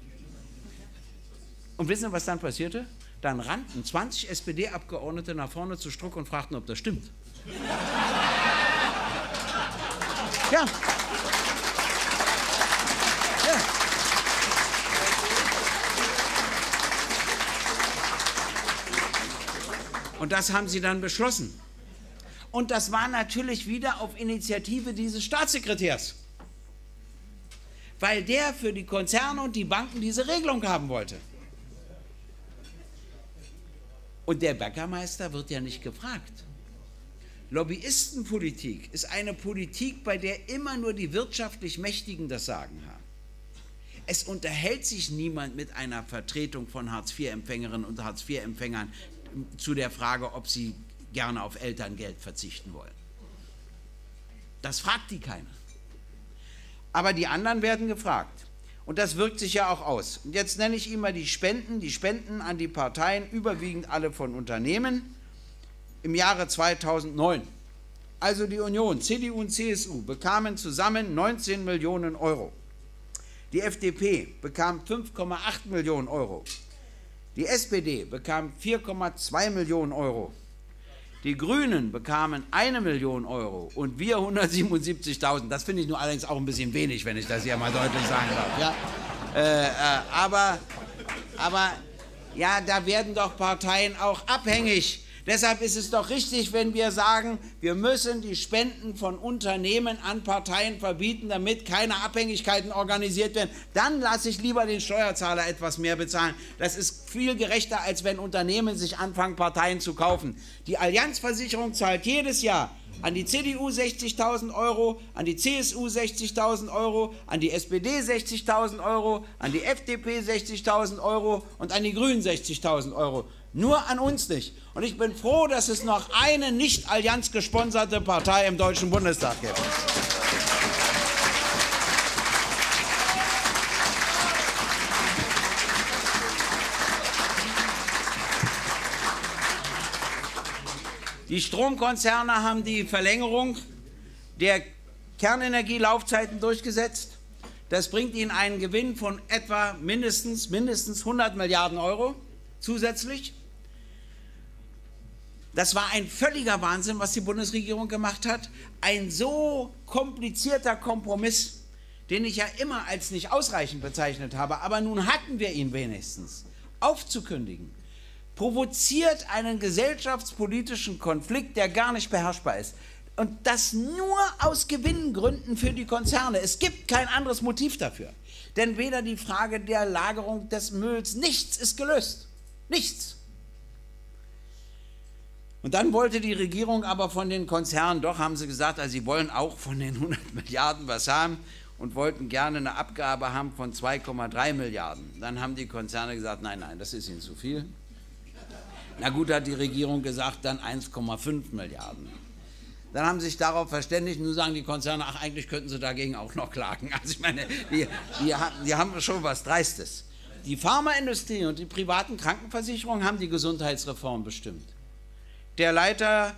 Speaker 1: Und wissen Sie, was dann passierte? Dann rannten 20 SPD-Abgeordnete nach vorne zu Struck und fragten, ob das stimmt. Ja. Ja. Und das haben sie dann beschlossen. Und das war natürlich wieder auf Initiative dieses Staatssekretärs, weil der für die Konzerne und die Banken diese Regelung haben wollte. Und der Bäckermeister wird ja nicht gefragt. Lobbyistenpolitik ist eine Politik, bei der immer nur die wirtschaftlich Mächtigen das Sagen haben. Es unterhält sich niemand mit einer Vertretung von Hartz-IV-Empfängerinnen und Hartz-IV-Empfängern zu der Frage, ob sie gerne auf Elterngeld verzichten wollen. Das fragt die keiner. Aber die anderen werden gefragt. Und das wirkt sich ja auch aus. Und jetzt nenne ich Ihnen mal die Spenden an die Parteien, überwiegend alle von Unternehmen, im Jahre 2009. Also die Union, CDU und CSU bekamen zusammen 19 Millionen Euro. Die FDP bekam 5,8 Millionen Euro. Die SPD bekam 4,2 Millionen Euro. Die Grünen bekamen 1 Million Euro und wir 177.000. Das finde ich nur allerdings auch ein bisschen wenig, wenn ich das hier mal deutlich sagen darf. Ja? Aber ja, da werden doch Parteien auch abhängig. Deshalb ist es doch richtig, wenn wir sagen, wir müssen die Spenden von Unternehmen an Parteien verbieten, damit keine Abhängigkeiten organisiert werden. Dann lasse ich lieber den Steuerzahler etwas mehr bezahlen. Das ist viel gerechter, als wenn Unternehmen sich anfangen, Parteien zu kaufen. Die Allianzversicherung zahlt jedes Jahr an die CDU 60.000 Euro, an die CSU 60.000 Euro, an die SPD 60.000 Euro, an die FDP 60.000 Euro und an die Grünen 60.000 Euro. Nur an uns nicht. Und ich bin froh, dass es noch eine nicht Allianz gesponserte Partei im Deutschen Bundestag gibt. Die Stromkonzerne haben die Verlängerung der Kernenergielaufzeiten durchgesetzt. Das bringt Ihnen einen Gewinn von etwa mindestens 100 Milliarden Euro zusätzlich. Das war ein völliger Wahnsinn, was die Bundesregierung gemacht hat. Ein so komplizierter Kompromiss, den ich ja immer als nicht ausreichend bezeichnet habe, aber nun hatten wir ihn wenigstens, aufzukündigen, provoziert einen gesellschaftspolitischen Konflikt, der gar nicht beherrschbar ist. Und das nur aus Gewinngründen für die Konzerne. Es gibt kein anderes Motiv dafür. Denn weder die Frage der Lagerung des Mülls, nichts ist gelöst. Nichts. Und dann wollte die Regierung aber von den Konzernen, doch haben sie gesagt, also sie wollen auch von den 100 Milliarden was haben und wollten gerne eine Abgabe haben von 2,3 Milliarden. Dann haben die Konzerne gesagt, nein, nein, das ist ihnen zu viel. Na gut, hat die Regierung gesagt, dann 1,5 Milliarden. Dann haben sie sich darauf verständigt, nun sagen die Konzerne, ach, eigentlich könnten sie dagegen auch noch klagen. Also ich meine, die haben schon was Dreistes. Die Pharmaindustrie und die privaten Krankenversicherungen haben die Gesundheitsreform bestimmt. Der Leiter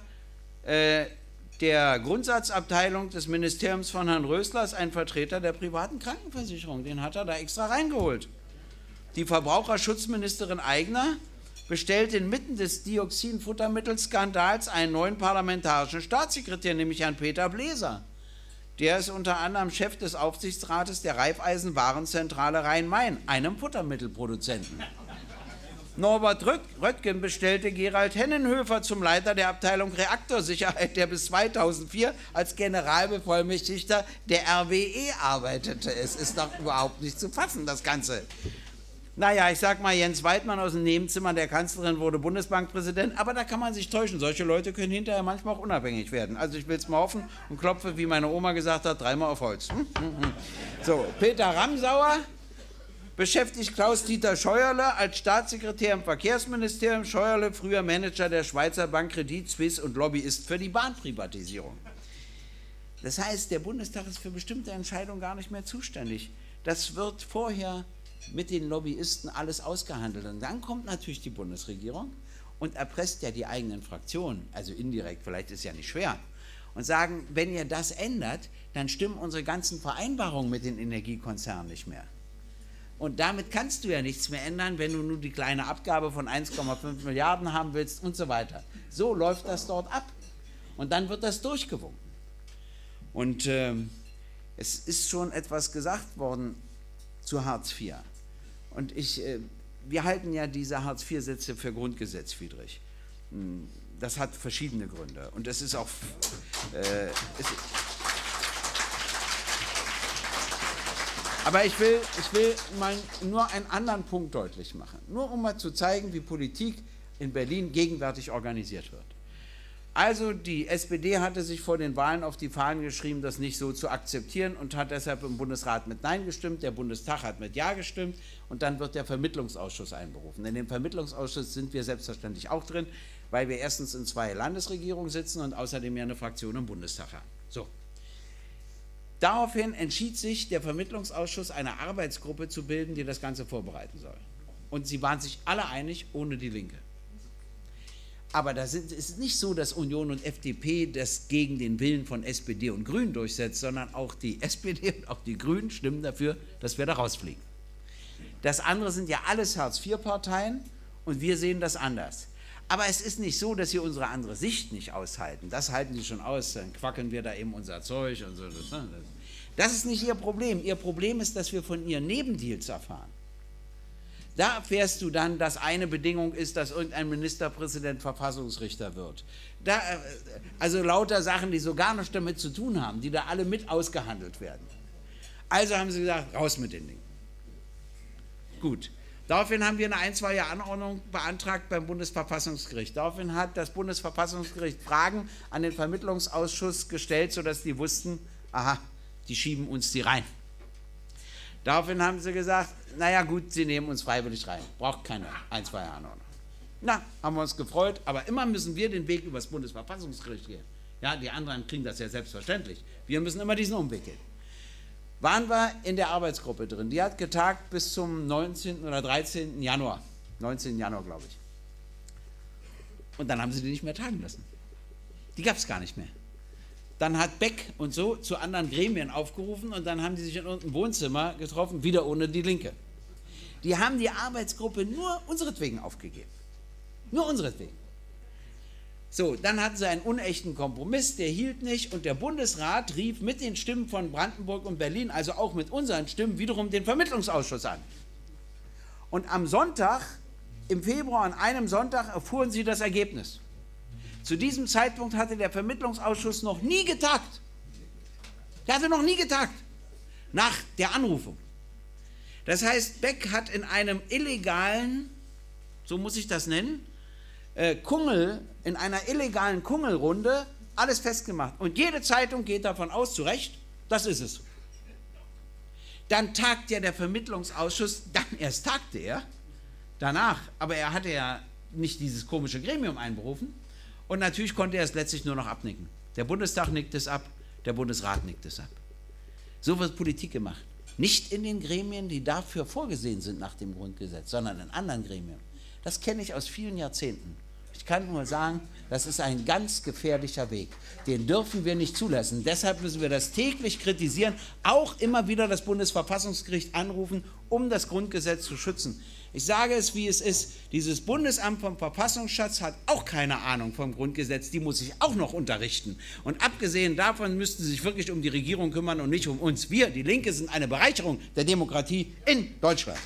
Speaker 1: der Grundsatzabteilung des Ministeriums von Herrn Rösler ist ein Vertreter der privaten Krankenversicherung. Den hat er da extra reingeholt. Die Verbraucherschutzministerin Aigner bestellt inmitten des Dioxinfuttermittelskandals einen neuen parlamentarischen Staatssekretär, nämlich Herrn Peter Bleser. Der ist unter anderem Chef des Aufsichtsrates der Raiffeisen-Warenzentrale Rhein-Main, einem Futtermittelproduzenten. Norbert Röttgen bestellte Gerald Hennenhöfer zum Leiter der Abteilung Reaktorsicherheit, der bis 2004 als Generalbevollmächtigter der RWE arbeitete. Es ist doch überhaupt nicht zu fassen, das Ganze. Naja, ich sag mal, Jens Weidmann aus dem Nebenzimmer der Kanzlerin wurde Bundesbankpräsident, aber da kann man sich täuschen. Solche Leute können hinterher manchmal auch unabhängig werden. Also ich will es mal hoffen und klopfe, wie meine Oma gesagt hat, dreimal auf Holz. So, Peter Ramsauer beschäftigt Klaus-Dieter Scheuerle als Staatssekretär im Verkehrsministerium. Scheuerle, früher Manager der Schweizer Bank Credit Suisse und Lobbyist für die Bahnprivatisierung. Das heißt, der Bundestag ist für bestimmte Entscheidungen gar nicht mehr zuständig. Das wird vorher mit den Lobbyisten alles ausgehandelt. Und dann kommt natürlich die Bundesregierung und erpresst ja die eigenen Fraktionen, also indirekt, vielleicht ist ja nicht schwer, und sagen, wenn ihr das ändert, dann stimmen unsere ganzen Vereinbarungen mit den Energiekonzernen nicht mehr. Und damit kannst du ja nichts mehr ändern, wenn du nur die kleine Abgabe von 1,5 Milliarden haben willst und so weiter. So läuft das dort ab. Und dann wird das durchgewunken. Und es ist schon etwas gesagt worden zu Hartz IV. Und wir halten ja diese Hartz-IV-Sätze für grundgesetzwidrig. Das hat verschiedene Gründe. Und es ist auch... aber ich will mal nur einen anderen Punkt deutlich machen. Nur um mal zu zeigen, wie Politik in Berlin gegenwärtig organisiert wird. Also die SPD hatte sich vor den Wahlen auf die Fahnen geschrieben, das nicht so zu akzeptieren und hat deshalb im Bundesrat mit Nein gestimmt, der Bundestag hat mit Ja gestimmt und dann wird der Vermittlungsausschuss einberufen. In dem Vermittlungsausschuss sind wir selbstverständlich auch drin, weil wir erstens in 2 Landesregierungen sitzen und außerdem ja eine Fraktion im Bundestag haben. So. Daraufhin entschied sich der Vermittlungsausschuss, eine Arbeitsgruppe zu bilden, die das Ganze vorbereiten soll. Und sie waren sich alle einig, ohne die Linke. Aber es ist nicht so, dass Union und FDP das gegen den Willen von SPD und Grünen durchsetzt, sondern auch die SPD und auch die Grünen stimmen dafür, dass wir da rausfliegen. Das andere sind ja alles Hartz-IV-Parteien und wir sehen das anders. Aber es ist nicht so, dass sie unsere andere Sicht nicht aushalten. Das halten sie schon aus, dann quackeln wir da eben unser Zeug und so. Das ist nicht ihr Problem. Ihr Problem ist, dass wir von ihren Nebendeals erfahren. Da erfährst du dann, dass eine Bedingung ist, dass irgendein Ministerpräsident Verfassungsrichter wird. Also lauter Sachen, die so gar nichts damit zu tun haben, die da alle mit ausgehandelt werden. Also haben sie gesagt, raus mit den Dingen. Gut. Daraufhin haben wir eine einstweilige Anordnung beantragt beim Bundesverfassungsgericht. Daraufhin hat das Bundesverfassungsgericht Fragen an den Vermittlungsausschuss gestellt, sodass die wussten, aha, die schieben uns die rein. Daraufhin haben sie gesagt, naja gut, sie nehmen uns freiwillig rein, braucht keine einstweilige Anordnung. Na, haben wir uns gefreut, aber immer müssen wir den Weg über das Bundesverfassungsgericht gehen. Ja, die anderen kriegen das ja selbstverständlich. Wir müssen immer diesen Umweg gehen. Waren wir in der Arbeitsgruppe drin. Die hat getagt bis zum 19. oder 13. Januar. 19. Januar, glaube ich. Und dann haben sie die nicht mehr tagen lassen. Die gab es gar nicht mehr. Dann hat Beck und so zu anderen Gremien aufgerufen und dann haben die sich in irgendeinem Wohnzimmer getroffen, wieder ohne die Linke. Die haben die Arbeitsgruppe nur unseretwegen aufgegeben. Nur unseretwegen. So, dann hatten sie einen unechten Kompromiss, der hielt nicht und der Bundesrat rief mit den Stimmen von Brandenburg und Berlin, also auch mit unseren Stimmen, wiederum den Vermittlungsausschuss an. Und am Sonntag, im Februar, an einem Sonntag, erfuhren sie das Ergebnis. Zu diesem Zeitpunkt hatte der Vermittlungsausschuss noch nie getagt. Der hatte noch nie getagt, nach der Anrufung. Das heißt, Beck hat in einem illegalen, so muss ich das nennen, in einer illegalen Kungelrunde alles festgemacht. Und jede Zeitung geht davon aus, zu Recht, das ist es. Dann tagt ja der Vermittlungsausschuss, dann erst tagte er, danach, aber er hatte ja nicht dieses komische Gremium einberufen und natürlich konnte er es letztlich nur noch abnicken. Der Bundestag nickt es ab, der Bundesrat nickt es ab. So wird Politik gemacht. Nicht in den Gremien, die dafür vorgesehen sind nach dem Grundgesetz, sondern in anderen Gremien. Das kenne ich aus vielen Jahrzehnten. Ich kann nur sagen, das ist ein ganz gefährlicher Weg. Den dürfen wir nicht zulassen. Deshalb müssen wir das täglich kritisieren, auch immer wieder das Bundesverfassungsgericht anrufen, um das Grundgesetz zu schützen. Ich sage es, wie es ist. Dieses Bundesamt vom Verfassungsschutz hat auch keine Ahnung vom Grundgesetz. Die muss sich auch noch unterrichten. Und abgesehen davon müssten sie sich wirklich um die Regierung kümmern und nicht um uns. Wir, die Linke, sind eine Bereicherung der Demokratie in Deutschland.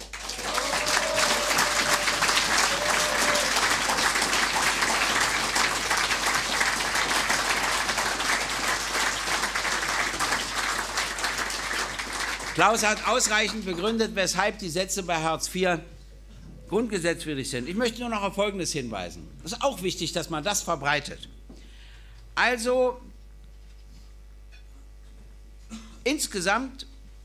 Speaker 1: Klaus hat ausreichend begründet, weshalb die Sätze bei Hartz IV grundgesetzwidrig sind. Ich möchte nur noch auf Folgendes hinweisen. Es ist auch wichtig, dass man das verbreitet. Also, insgesamt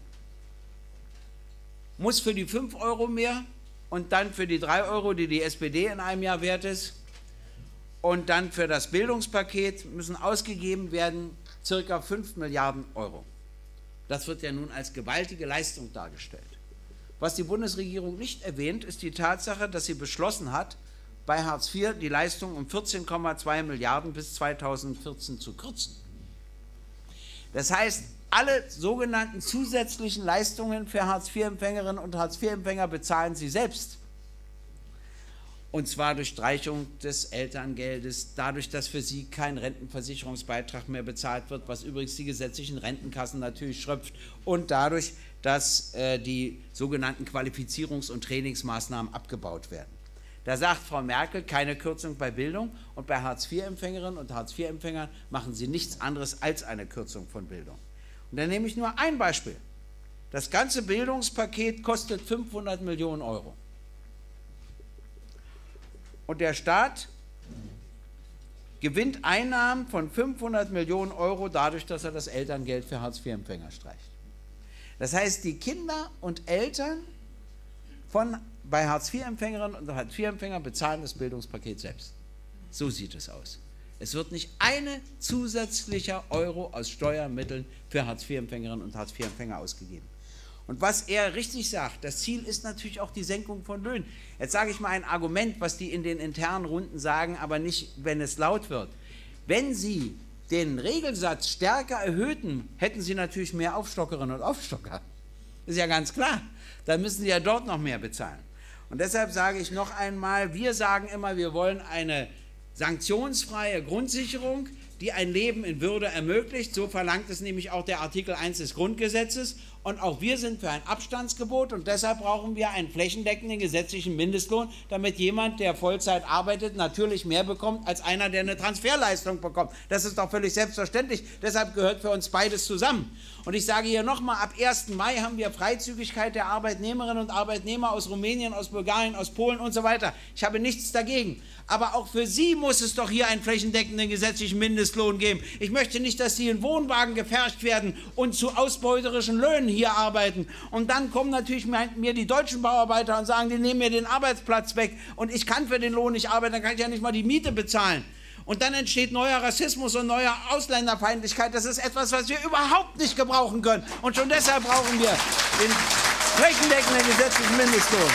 Speaker 1: muss für die 5 Euro mehr und dann für die 3 Euro, die die SPD in einem Jahr wert ist, und dann für das Bildungspaket müssen ausgegeben werden ca. 5 Milliarden Euro. Das wird ja nun als gewaltige Leistung dargestellt. Was die Bundesregierung nicht erwähnt, ist die Tatsache, dass sie beschlossen hat, bei Hartz IV die Leistung um 14,2 Milliarden bis 2014 zu kürzen. Das heißt, alle sogenannten zusätzlichen Leistungen für Hartz-IV-Empfängerinnen und Hartz-IV-Empfänger bezahlen sie selbst. Und zwar durch Streichung des Elterngeldes, dadurch, dass für sie kein Rentenversicherungsbeitrag mehr bezahlt wird, was übrigens die gesetzlichen Rentenkassen natürlich schröpft, und dadurch, dass die sogenannten Qualifizierungs- und Trainingsmaßnahmen abgebaut werden. Da sagt Frau Merkel, keine Kürzung bei Bildung, und bei Hartz-IV-Empfängerinnen und Hartz-IV-Empfängern machen sie nichts anderes als eine Kürzung von Bildung. Und dann nehme ich nur ein Beispiel. Das ganze Bildungspaket kostet 500 Millionen Euro. Und der Staat gewinnt Einnahmen von 500 Millionen Euro dadurch, dass er das Elterngeld für Hartz-IV-Empfänger streicht. Das heißt, die Kinder und Eltern bei Hartz-IV-Empfängerinnen und Hartz-IV-Empfängern bezahlen das Bildungspaket selbst. So sieht es aus. Es wird nicht eine zusätzlicher Euro aus Steuermitteln für Hartz-IV-Empfängerinnen und Hartz-IV-Empfänger ausgegeben. Und was er richtig sagt, das Ziel ist natürlich auch die Senkung von Löhnen. Jetzt sage ich mal ein Argument, was die in den internen Runden sagen, aber nicht, wenn es laut wird. Wenn Sie den Regelsatz stärker erhöhten, hätten Sie natürlich mehr Aufstockerinnen und Aufstocker. Ist ja ganz klar. Dann müssen Sie ja dort noch mehr bezahlen. Und deshalb sage ich noch einmal, wir sagen immer, wir wollen eine sanktionsfreie Grundsicherung, die ein Leben in Würde ermöglicht. So verlangt es nämlich auch der Artikel 1 des Grundgesetzes. Und auch wir sind für ein Abstandsgebot, und deshalb brauchen wir einen flächendeckenden gesetzlichen Mindestlohn, damit jemand, der Vollzeit arbeitet, natürlich mehr bekommt als einer, der eine Transferleistung bekommt. Das ist doch völlig selbstverständlich. Deshalb gehört für uns beides zusammen. Und ich sage hier nochmal, ab 1. Mai haben wir Freizügigkeit der Arbeitnehmerinnen und Arbeitnehmer aus Rumänien, aus Bulgarien, aus Polen und so weiter. Ich habe nichts dagegen. Aber auch für Sie muss es doch hier einen flächendeckenden gesetzlichen Mindestlohn geben. Ich möchte nicht, dass Sie in Wohnwagen gefercht werden und zu ausbeuterischen Löhnen hier arbeiten. Und dann kommen natürlich mir die deutschen Bauarbeiter und sagen, die nehmen mir den Arbeitsplatz weg und ich kann für den Lohn nicht arbeiten, dann kann ich ja nicht mal die Miete bezahlen. Und dann entsteht neuer Rassismus und neue Ausländerfeindlichkeit. Das ist etwas, was wir überhaupt nicht gebrauchen können. Und schon deshalb brauchen wir den flächendeckenden gesetzlichen Mindestlohn.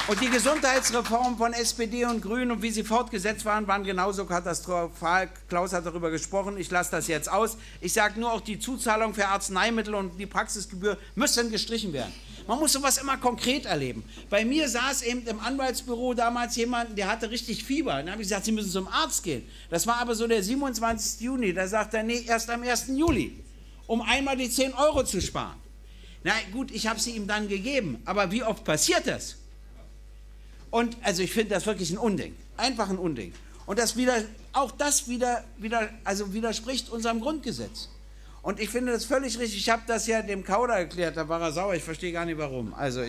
Speaker 1: Und die Gesundheitsreformen von SPD und Grünen und wie sie fortgesetzt waren genauso katastrophal. Klaus hat darüber gesprochen, ich lasse das jetzt aus. Ich sage nur, auch die Zuzahlung für Arzneimittel und die Praxisgebühr müssen gestrichen werden. Man muss sowas immer konkret erleben. Bei mir saß eben im Anwaltsbüro damals jemand, der hatte richtig Fieber. Dann habe ich gesagt, Sie müssen zum Arzt gehen. Das war aber so der 27. Juni. Da sagt er, nee, erst am 1. Juli, um einmal die 10 € zu sparen. Na gut, ich habe sie ihm dann gegeben. Aber wie oft passiert das? Und also ich finde das wirklich ein Unding, einfach ein Unding. Und das widerspricht unserem Grundgesetz. Und ich finde das völlig richtig. Ich habe das ja dem Kauder erklärt, da war er sauer, ich verstehe gar nicht warum. Also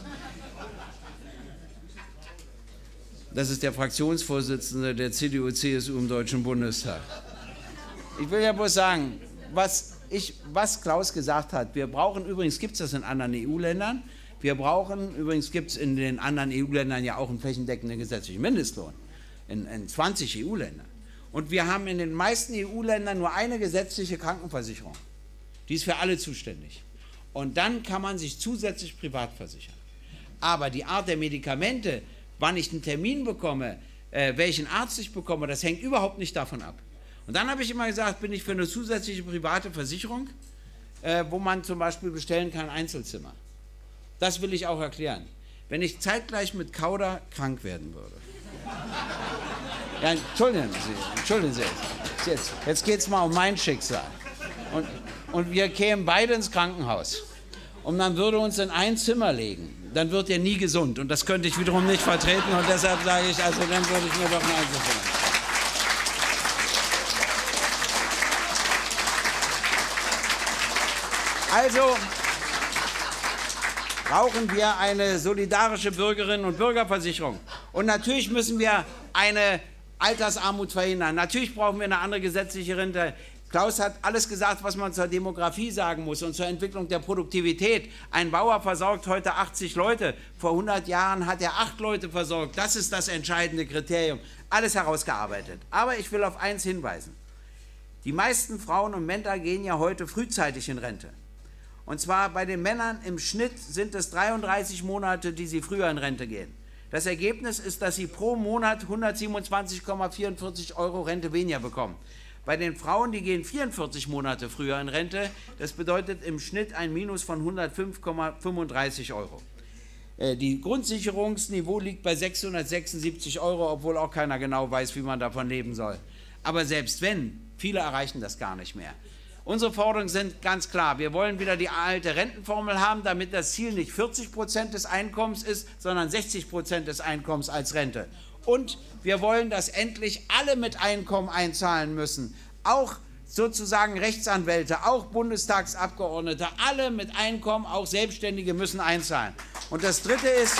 Speaker 1: das ist der Fraktionsvorsitzende der CDU-CSU im Deutschen Bundestag. Ich will ja bloß sagen, was Klaus gesagt hat, wir brauchen, übrigens gibt es das in anderen EU-Ländern, übrigens gibt es in den anderen EU-Ländern ja auch einen flächendeckenden gesetzlichen Mindestlohn, in 20 EU-Ländern. Und wir haben in den meisten EU-Ländern nur eine gesetzliche Krankenversicherung. Die ist für alle zuständig. Und dann kann man sich zusätzlich privat versichern. Aber die Art der Medikamente, wann ich einen Termin bekomme, welchen Arzt ich bekomme, das hängt überhaupt nicht davon ab. Und dann habe ich immer gesagt, bin ich für eine zusätzliche private Versicherung, wo man zum Beispiel bestellen kann, Einzelzimmer. Das will ich auch erklären. Wenn ich zeitgleich mit Kauder krank werden würde. Ja, entschuldigen Sie. Jetzt geht es mal um mein Schicksal. Und wir kämen beide ins Krankenhaus. Und man würde uns in ein Zimmer legen. Dann wird er nie gesund. Und das könnte ich wiederum nicht vertreten. Und deshalb sage ich, also dann würde ich mir doch ein Einzelzimmer nehmen. Also brauchen wir eine solidarische Bürgerinnen- und Bürgerversicherung. Und natürlich müssen wir eine Altersarmut verhindern. Natürlich brauchen wir eine andere gesetzliche Rente. Klaus hat alles gesagt, was man zur Demografie sagen muss und zur Entwicklung der Produktivität. Ein Bauer versorgt heute 80 Leute. Vor 100 Jahren hat er 8 Leute versorgt. Das ist das entscheidende Kriterium. Alles herausgearbeitet. Aber ich will auf eins hinweisen. Die meisten Frauen und Männer gehen ja heute frühzeitig in Rente. Und zwar bei den Männern im Schnitt sind es 33 Monate, die sie früher in Rente gehen. Das Ergebnis ist, dass sie pro Monat 127,44 € Rente weniger bekommen. Bei den Frauen, die gehen 44 Monate früher in Rente, das bedeutet im Schnitt ein Minus von 105,35 €. Die Grundsicherungsniveau liegt bei 676 €, obwohl auch keiner genau weiß, wie man davon leben soll. Aber selbst wenn, viele erreichen das gar nicht mehr. Unsere Forderungen sind ganz klar. Wir wollen wieder die alte Rentenformel haben, damit das Ziel nicht 40% des Einkommens ist, sondern 60% des Einkommens als Rente. Und wir wollen, dass endlich alle mit Einkommen einzahlen müssen. Auch sozusagen Rechtsanwälte, auch Bundestagsabgeordnete, alle mit Einkommen, auch Selbstständige müssen einzahlen. Und das Dritte ist,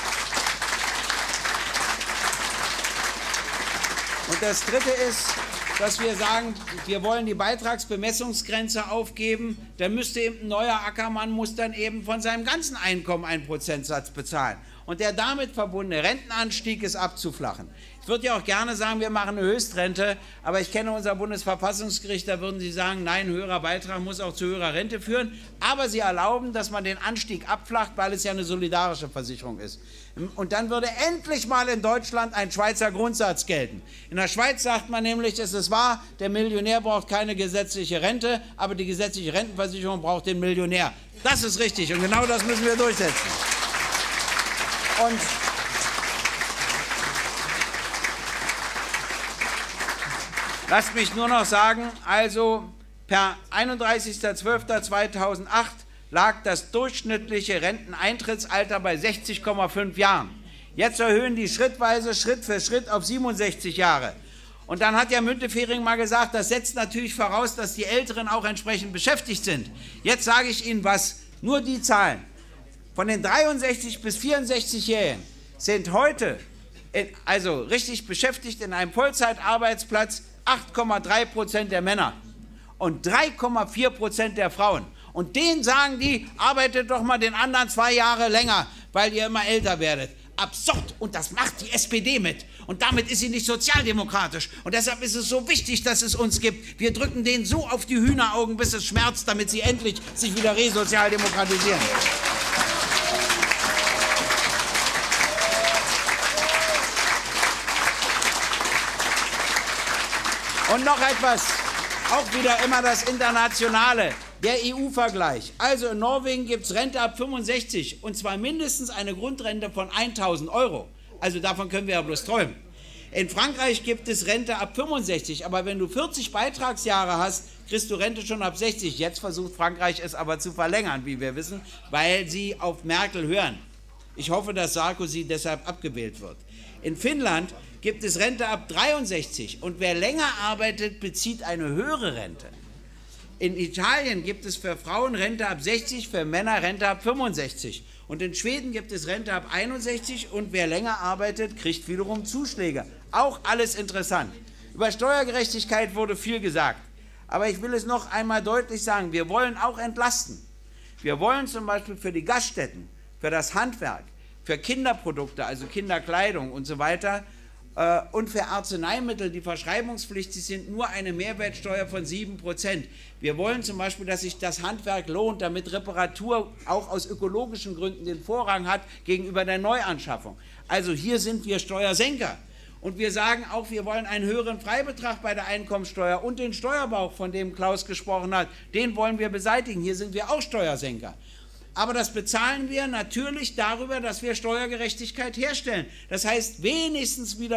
Speaker 1: dass wir sagen, wir wollen die Beitragsbemessungsgrenze aufgeben, dann müsste eben ein neuer Ackermann muss dann eben von seinem ganzen Einkommen einen Prozentsatz bezahlen. Und der damit verbundene Rentenanstieg ist abzuflachen. Ich würde ja auch gerne sagen, wir machen eine Höchstrente, aber ich kenne unser Bundesverfassungsgericht, da würden Sie sagen, nein, höherer Beitrag muss auch zu höherer Rente führen, aber Sie erlauben, dass man den Anstieg abflacht, weil es ja eine solidarische Versicherung ist. Und dann würde endlich mal in Deutschland ein Schweizer Grundsatz gelten. In der Schweiz sagt man nämlich, es ist wahr, der Millionär braucht keine gesetzliche Rente, aber die gesetzliche Rentenversicherung braucht den Millionär. Das ist richtig und genau das müssen wir durchsetzen. Und lasst mich nur noch sagen, also per 31.12.2008 lag das durchschnittliche Renteneintrittsalter bei 60,5 Jahren. Jetzt erhöhen die schrittweise, Schritt für Schritt auf 67 Jahre. Und dann hat ja Müntefering mal gesagt, das setzt natürlich voraus, dass die Älteren auch entsprechend beschäftigt sind. Jetzt sage ich Ihnen was, nur die Zahlen. Von den 63- bis 64-Jährigen sind heute, also richtig beschäftigt in einem Vollzeitarbeitsplatz, 8,3% der Männer und 3,4% der Frauen. Und denen sagen die, arbeitet doch mal den anderen 2 Jahre länger, weil ihr immer älter werdet. Absurd. Und das macht die SPD mit. Und damit ist sie nicht sozialdemokratisch. Und deshalb ist es so wichtig, dass es uns gibt. Wir drücken denen so auf die Hühneraugen, bis es schmerzt, damit sie endlich sich wieder resozialdemokratisieren. Und noch etwas, auch wieder immer das Internationale, der EU-Vergleich. Also in Norwegen gibt es Rente ab 65 und zwar mindestens eine Grundrente von 1.000 €. Also davon können wir ja bloß träumen. In Frankreich gibt es Rente ab 65, aber wenn du 40 Beitragsjahre hast, kriegst du Rente schon ab 60. Jetzt versucht Frankreich es aber zu verlängern, wie wir wissen, weil sie auf Merkel hören. Ich hoffe, dass Sarkozy deshalb abgewählt wird. In Finnland gibt es Rente ab 63 und wer länger arbeitet, bezieht eine höhere Rente. In Italien gibt es für Frauen Rente ab 60, für Männer Rente ab 65. Und in Schweden gibt es Rente ab 61 und wer länger arbeitet, kriegt wiederum Zuschläge. Auch alles interessant. Über Steuergerechtigkeit wurde viel gesagt. Aber ich will es noch einmal deutlich sagen, wir wollen auch entlasten. Wir wollen zum Beispiel für die Gaststätten, für das Handwerk, für Kinderprodukte, also Kinderkleidung und so weiter, und für Arzneimittel, die verschreibungspflichtig sind, nur eine Mehrwertsteuer von 7%. Wir wollen zum Beispiel, dass sich das Handwerk lohnt, damit Reparatur auch aus ökologischen Gründen den Vorrang hat gegenüber der Neuanschaffung. Also hier sind wir Steuersenker. Und wir sagen auch, wir wollen einen höheren Freibetrag bei der Einkommensteuer und den Steuerbauch, von dem Klaus gesprochen hat, den wollen wir beseitigen. Hier sind wir auch Steuersenker. Aber das bezahlen wir natürlich darüber, dass wir Steuergerechtigkeit herstellen. Das heißt, wenigstens wieder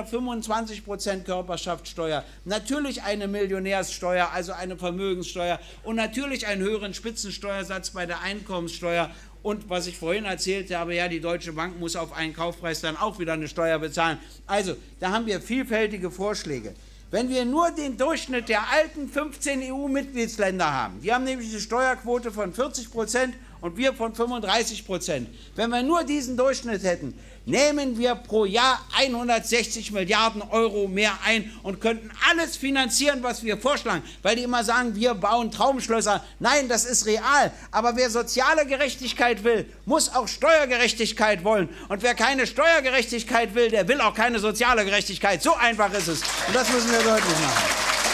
Speaker 1: 25% Körperschaftssteuer, natürlich eine Millionärssteuer, also eine Vermögenssteuer und natürlich einen höheren Spitzensteuersatz bei der Einkommenssteuer. Und was ich vorhin erzählt habe, ja, die Deutsche Bank muss auf einen Kaufpreis dann auch wieder eine Steuer bezahlen. Also, da haben wir vielfältige Vorschläge. Wenn wir nur den Durchschnitt der alten 15 EU-Mitgliedsländer haben, die haben nämlich eine Steuerquote von 40% und wir von 35%. Wenn wir nur diesen Durchschnitt hätten, nehmen wir pro Jahr 160 Milliarden € mehr ein und könnten alles finanzieren, was wir vorschlagen. Weil die immer sagen, wir bauen Traumschlösser. Nein, das ist real. Aber wer soziale Gerechtigkeit will, muss auch Steuergerechtigkeit wollen. Und wer keine Steuergerechtigkeit will, der will auch keine soziale Gerechtigkeit. So einfach ist es. Und das müssen wir deutlich machen.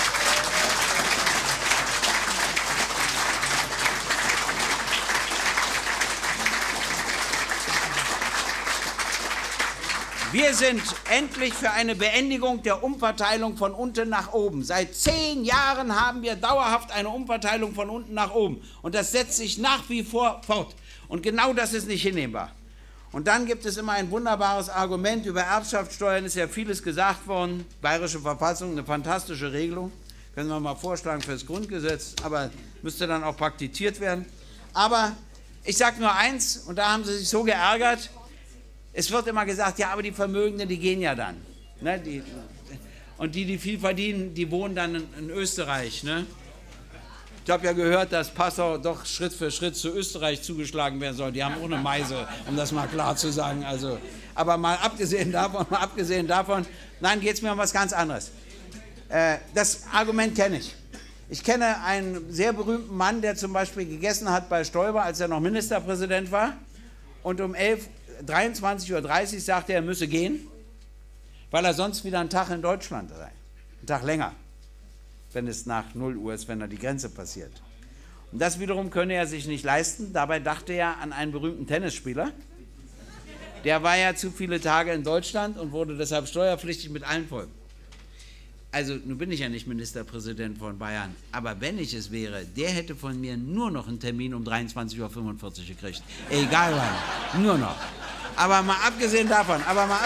Speaker 1: Wir sind endlich für eine Beendigung der Umverteilung von unten nach oben. Seit 10 Jahren haben wir dauerhaft eine Umverteilung von unten nach oben. Und das setzt sich nach wie vor fort. Und genau das ist nicht hinnehmbar. Und dann gibt es immer ein wunderbares Argument. Über Erbschaftssteuern ist ja vieles gesagt worden. Bayerische Verfassung, eine fantastische Regelung. Können wir mal vorschlagen für das Grundgesetz. Aber müsste dann auch praktiziert werden. Aber ich sage nur eins, und da haben Sie sich so geärgert. Es wird immer gesagt, ja, aber die Vermögenden, die gehen ja dann. Ne, und die viel verdienen, die wohnen dann in Österreich. Ne? Ich habe ja gehört, dass Passau doch Schritt für Schritt zu Österreich zugeschlagen werden soll. Die haben auch eine Meise, um das mal klar zu sagen. Also, aber mal abgesehen davon, nein, geht es mir um was ganz anderes. Das Argument kenne ich. Ich kenne einen sehr berühmten Mann, der zum Beispiel gegessen hat bei Stoiber, als er noch Ministerpräsident war. Und um 23:30 Uhr sagte er müsse gehen, weil er sonst wieder einen Tag in Deutschland sei. Einen Tag länger, wenn es nach 0 Uhr ist, wenn er die Grenze passiert. Und das wiederum könne er sich nicht leisten. Dabei dachte er an einen berühmten Tennisspieler. Der war ja zu viele Tage in Deutschland und wurde deshalb steuerpflichtig mit allen Folgen. Also, nun bin ich ja nicht Ministerpräsident von Bayern, aber wenn ich es wäre, der hätte von mir nur noch einen Termin um 23:45 Uhr gekriegt. Egal wann, nur noch. Aber mal abgesehen davon,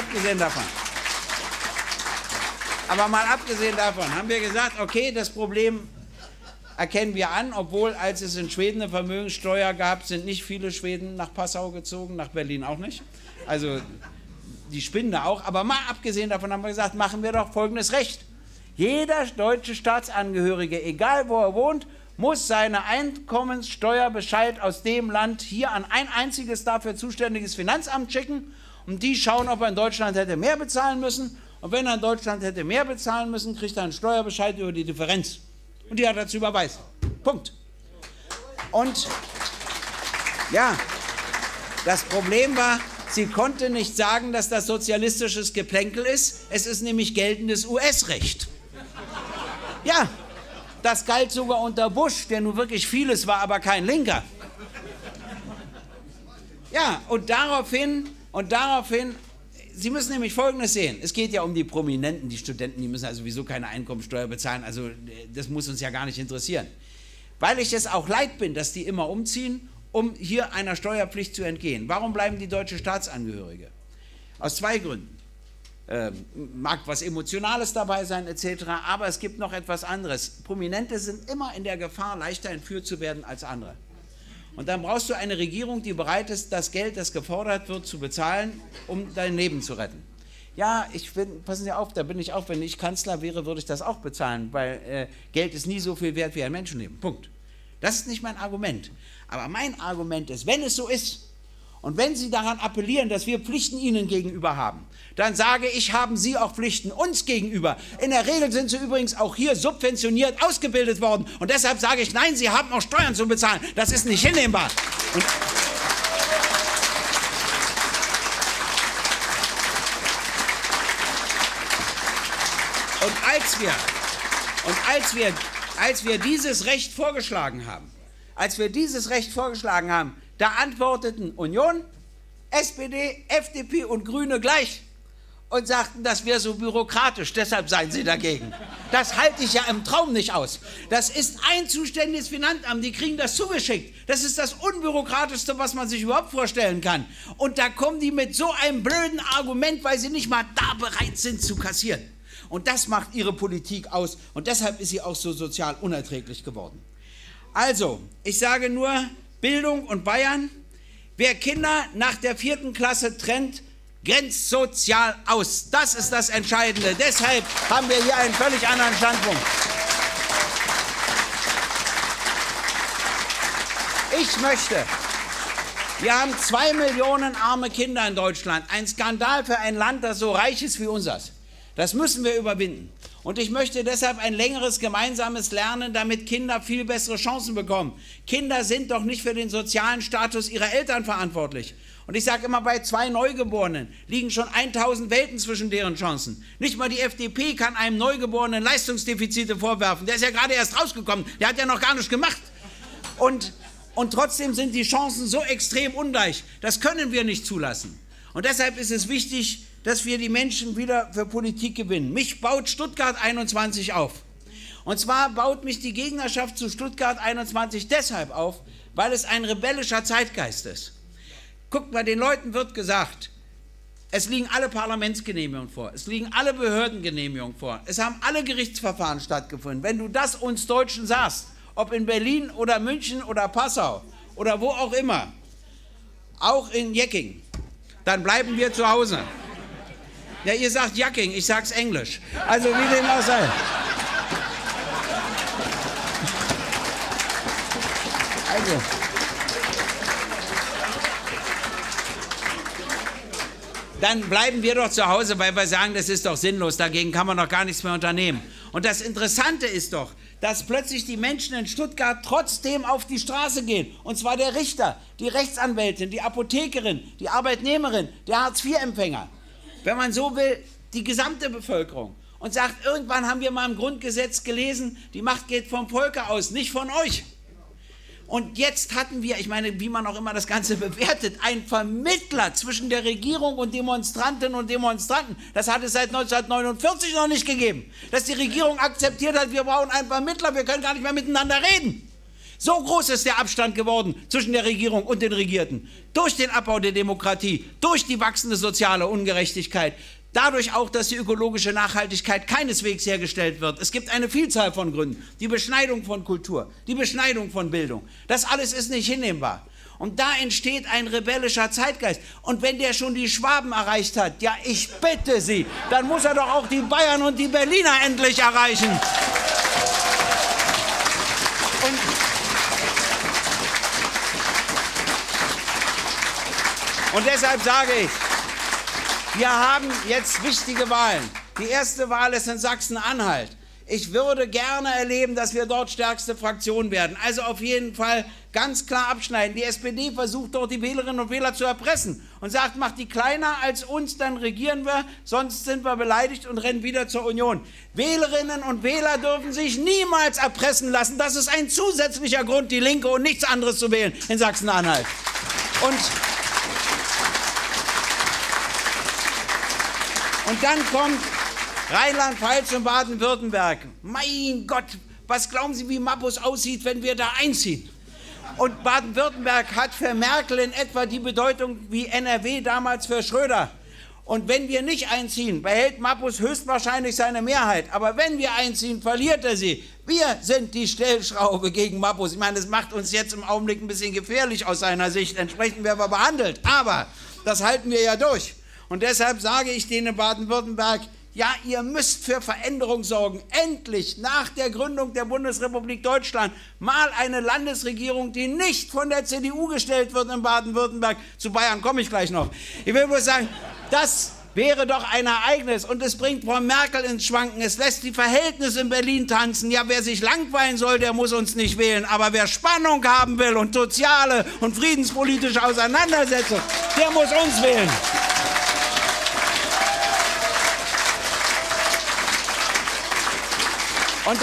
Speaker 1: haben wir gesagt, okay, das Problem erkennen wir an, obwohl, als es in Schweden eine Vermögenssteuer gab, sind nicht viele Schweden nach Passau gezogen, nach Berlin auch nicht. Also, die spinnen da auch, aber mal abgesehen davon haben wir gesagt, machen wir doch folgendes Recht. Jeder deutsche Staatsangehörige, egal wo er wohnt, muss seine Einkommenssteuerbescheid aus dem Land hier an ein einziges dafür zuständiges Finanzamt schicken und die schauen, ob er in Deutschland hätte mehr bezahlen müssen. Und wenn er in Deutschland hätte mehr bezahlen müssen, kriegt er einen Steuerbescheid über die Differenz. Und die hat er zu überweisen. Punkt. Und ja, das Problem war, sie konnte nicht sagen, dass das sozialistisches Geplänkel ist. Es ist nämlich geltendes US-Recht. Ja, das galt sogar unter Bush, der nun wirklich vieles war, aber kein Linker. Ja, und daraufhin Sie müssen nämlich Folgendes sehen. Es geht ja um die Prominenten, die Studenten, die müssen ja sowieso keine Einkommensteuer bezahlen. Also das muss uns ja gar nicht interessieren. Weil ich es auch leid bin, dass die immer umziehen, um hier einer Steuerpflicht zu entgehen. Warum bleiben die deutsche Staatsangehörige? Aus zwei Gründen. Mag was Emotionales dabei sein etc., aber es gibt noch etwas anderes. Prominente sind immer in der Gefahr, leichter entführt zu werden als andere. Und dann brauchst du eine Regierung, die bereit ist, das Geld, das gefordert wird, zu bezahlen, um dein Leben zu retten. Ja, passen Sie auf, da bin ich auch, wenn ich Kanzler wäre, würde ich das auch bezahlen, weil Geld ist nie so viel wert wie ein Menschenleben. Punkt. Das ist nicht mein Argument. Aber mein Argument ist, wenn es so ist, und wenn Sie daran appellieren, dass wir Pflichten Ihnen gegenüber haben, dann sage ich, haben Sie auch Pflichten uns gegenüber. In der Regel sind Sie übrigens auch hier subventioniert ausgebildet worden. Und deshalb sage ich, nein, Sie haben auch Steuern zu bezahlen. Das ist nicht hinnehmbar. Als wir dieses Recht vorgeschlagen haben, da antworteten Union, SPD, FDP und Grüne gleich und sagten, das wäre so bürokratisch, deshalb seien sie dagegen. Das halte ich ja im Traum nicht aus. Das ist ein zuständiges Finanzamt, die kriegen das zugeschickt. Das ist das Unbürokratischste, was man sich überhaupt vorstellen kann. Und da kommen die mit so einem blöden Argument, weil sie nicht mal da bereit sind zu kassieren. Und das macht ihre Politik aus und deshalb ist sie auch so sozial unerträglich geworden. Also, ich sage nur, Bildung und Bayern, wer Kinder nach der 4. Klasse trennt, grenzt sozial aus. Das ist das Entscheidende. Deshalb haben wir hier einen völlig anderen Standpunkt. Ich möchte, wir haben 2 Millionen arme Kinder in Deutschland. Ein Skandal für ein Land, das so reich ist wie unseres. Das müssen wir überwinden. Und ich möchte deshalb ein längeres gemeinsames Lernen, damit Kinder viel bessere Chancen bekommen. Kinder sind doch nicht für den sozialen Status ihrer Eltern verantwortlich. Und ich sage immer, bei 2 Neugeborenen liegen schon 1000 Welten zwischen deren Chancen. Nicht mal die FDP kann einem Neugeborenen Leistungsdefizite vorwerfen. Der ist ja gerade erst rausgekommen, der hat ja noch gar nichts gemacht. Und trotzdem sind die Chancen so extrem ungleich. Das können wir nicht zulassen. Und deshalb ist es wichtig, dass wir die Menschen wieder für Politik gewinnen. Mich baut Stuttgart 21 auf. Und zwar baut mich die Gegnerschaft zu Stuttgart 21 deshalb auf, weil es ein rebellischer Zeitgeist ist. Guckt mal, den Leuten wird gesagt, es liegen alle Parlamentsgenehmigungen vor, es liegen alle Behördengenehmigungen vor, es haben alle Gerichtsverfahren stattgefunden. Wenn du das uns Deutschen sagst, ob in Berlin oder München oder Passau oder wo auch immer, auch in Jecking, dann bleiben wir zu Hause. Ja, ihr sagt Jacking, ich sag's Englisch. Also wie dem auch sei. Also. Dann bleiben wir doch zu Hause, weil wir sagen, das ist doch sinnlos, dagegen kann man doch gar nichts mehr unternehmen. Und das Interessante ist doch, dass plötzlich die Menschen in Stuttgart trotzdem auf die Straße gehen. Und zwar der Richter, die Rechtsanwältin, die Apothekerin, die Arbeitnehmerin, der Hartz-IV-Empfänger. Wenn man so will, die gesamte Bevölkerung. Und sagt, irgendwann haben wir mal im Grundgesetz gelesen, die Macht geht vom Volke aus, nicht von euch. Und jetzt hatten wir, ich meine, wie man auch immer das Ganze bewertet, einen Vermittler zwischen der Regierung und Demonstrantinnen und Demonstranten. Das hat es seit 1949 noch nicht gegeben. Dass die Regierung akzeptiert hat, wir brauchen einen Vermittler, wir können gar nicht mehr miteinander reden. So groß ist der Abstand geworden zwischen der Regierung und den Regierten. Durch den Abbau der Demokratie, durch die wachsende soziale Ungerechtigkeit, dadurch auch, dass die ökologische Nachhaltigkeit keineswegs hergestellt wird. Es gibt eine Vielzahl von Gründen. Die Beschneidung von Kultur, die Beschneidung von Bildung. Das alles ist nicht hinnehmbar. Und da entsteht ein rebellischer Zeitgeist. Und wenn der schon die Schwaben erreicht hat, ja, ich bitte Sie, dann muss er doch auch die Bayern und die Berliner endlich erreichen. Und deshalb sage ich, wir haben jetzt wichtige Wahlen. Die erste Wahl ist in Sachsen-Anhalt. Ich würde gerne erleben, dass wir dort stärkste Fraktion werden. Also auf jeden Fall ganz klar abschneiden. Die SPD versucht dort die Wählerinnen und Wähler zu erpressen und sagt, macht die kleiner als uns, dann regieren wir, sonst sind wir beleidigt und rennen wieder zur Union. Wählerinnen und Wähler dürfen sich niemals erpressen lassen. Das ist ein zusätzlicher Grund, die Linke und nichts anderes zu wählen in Und dann kommt Rheinland-Pfalz und Baden-Württemberg. Mein Gott, was glauben Sie, wie Mappus aussieht, wenn wir da einziehen? Und Baden-Württemberg hat für Merkel in etwa die Bedeutung wie NRW damals für Schröder. Und wenn wir nicht einziehen, behält Mappus höchstwahrscheinlich seine Mehrheit. Aber wenn wir einziehen, verliert er sie. Wir sind die Stellschraube gegen Mappus. Ich meine, das macht uns jetzt im Augenblick ein bisschen gefährlich aus seiner Sicht. Entsprechend werden wir behandelt. Aber das halten wir ja durch. Und deshalb sage ich denen in Baden-Württemberg, ja, ihr müsst für Veränderung sorgen. Endlich nach der Gründung der Bundesrepublik Deutschland mal eine Landesregierung, die nicht von der CDU gestellt wird in Baden-Württemberg. Zu Bayern komme ich gleich noch. Ich will bloß sagen, das wäre doch ein Ereignis und es bringt Frau Merkel ins Schwanken. Es lässt die Verhältnisse in Berlin tanzen. Ja, wer sich langweilen soll, der muss uns nicht wählen. Aber wer Spannung haben will und soziale und friedenspolitische Auseinandersetzung, der muss uns wählen. Und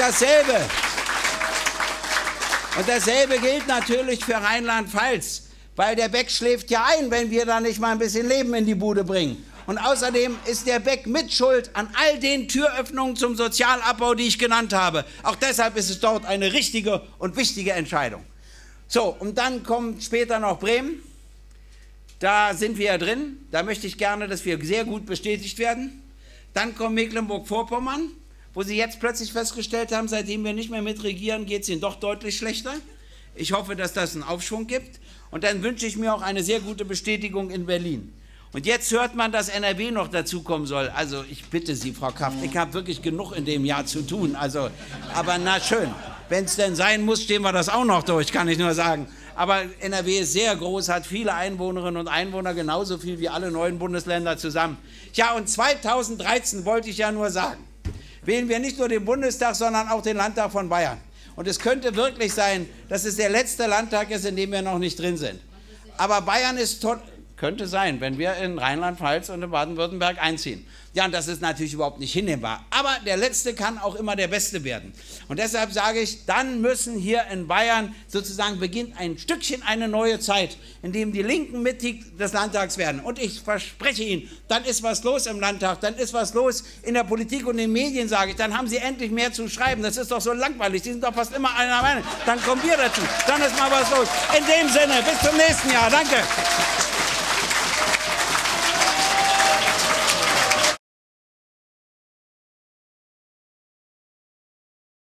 Speaker 1: dasselbe gilt natürlich für Rheinland-Pfalz, weil der Beck schläft ja ein, wenn wir da nicht mal ein bisschen Leben in die Bude bringen. Und außerdem ist der Beck mitschuld an all den Türöffnungen zum Sozialabbau, die ich genannt habe. Auch deshalb ist es dort eine richtige und wichtige Entscheidung. So, und dann kommt später noch Bremen. Da sind wir ja drin. Da möchte ich gerne, dass wir sehr gut bestätigt werden. Dann kommt Mecklenburg-Vorpommern, wo Sie jetzt plötzlich festgestellt haben, seitdem wir nicht mehr mitregieren, geht es Ihnen doch deutlich schlechter. Ich hoffe, dass das einen Aufschwung gibt. Und dann wünsche ich mir auch eine sehr gute Bestätigung in Berlin. Und jetzt hört man, dass NRW noch dazukommen soll. Also ich bitte Sie, Frau Kraft, ich habe wirklich genug in dem Jahr zu tun. Also, aber na schön, wenn es denn sein muss, stehen wir das auch noch durch, kann ich nur sagen. Aber NRW ist sehr groß, hat viele Einwohnerinnen und Einwohner, genauso viel wie alle neuen Bundesländer zusammen. Ja, und 2013 wollte ich ja nur sagen, wählen wir nicht nur den Bundestag, sondern auch den Landtag von Bayern. Und es könnte wirklich sein, dass es der letzte Landtag ist, in dem wir noch nicht drin sind. Aber Bayern ist könnte sein, wenn wir in Rheinland-Pfalz und in Baden-Württemberg einziehen. Ja, und das ist natürlich überhaupt nicht hinnehmbar. Aber der Letzte kann auch immer der Beste werden. Und deshalb sage ich, dann müssen hier in Bayern sozusagen beginnt ein Stückchen eine neue Zeit, in dem die Linken Mitglied des Landtags werden. Und ich verspreche Ihnen, dann ist was los im Landtag, dann ist was los in der Politik und in den Medien, sage ich. Dann haben Sie endlich mehr zu schreiben. Das ist doch so langweilig. Sie sind doch fast immer einer Meinung. Dann kommen wir dazu. Dann ist mal was los. In dem Sinne, bis zum nächsten Jahr. Danke.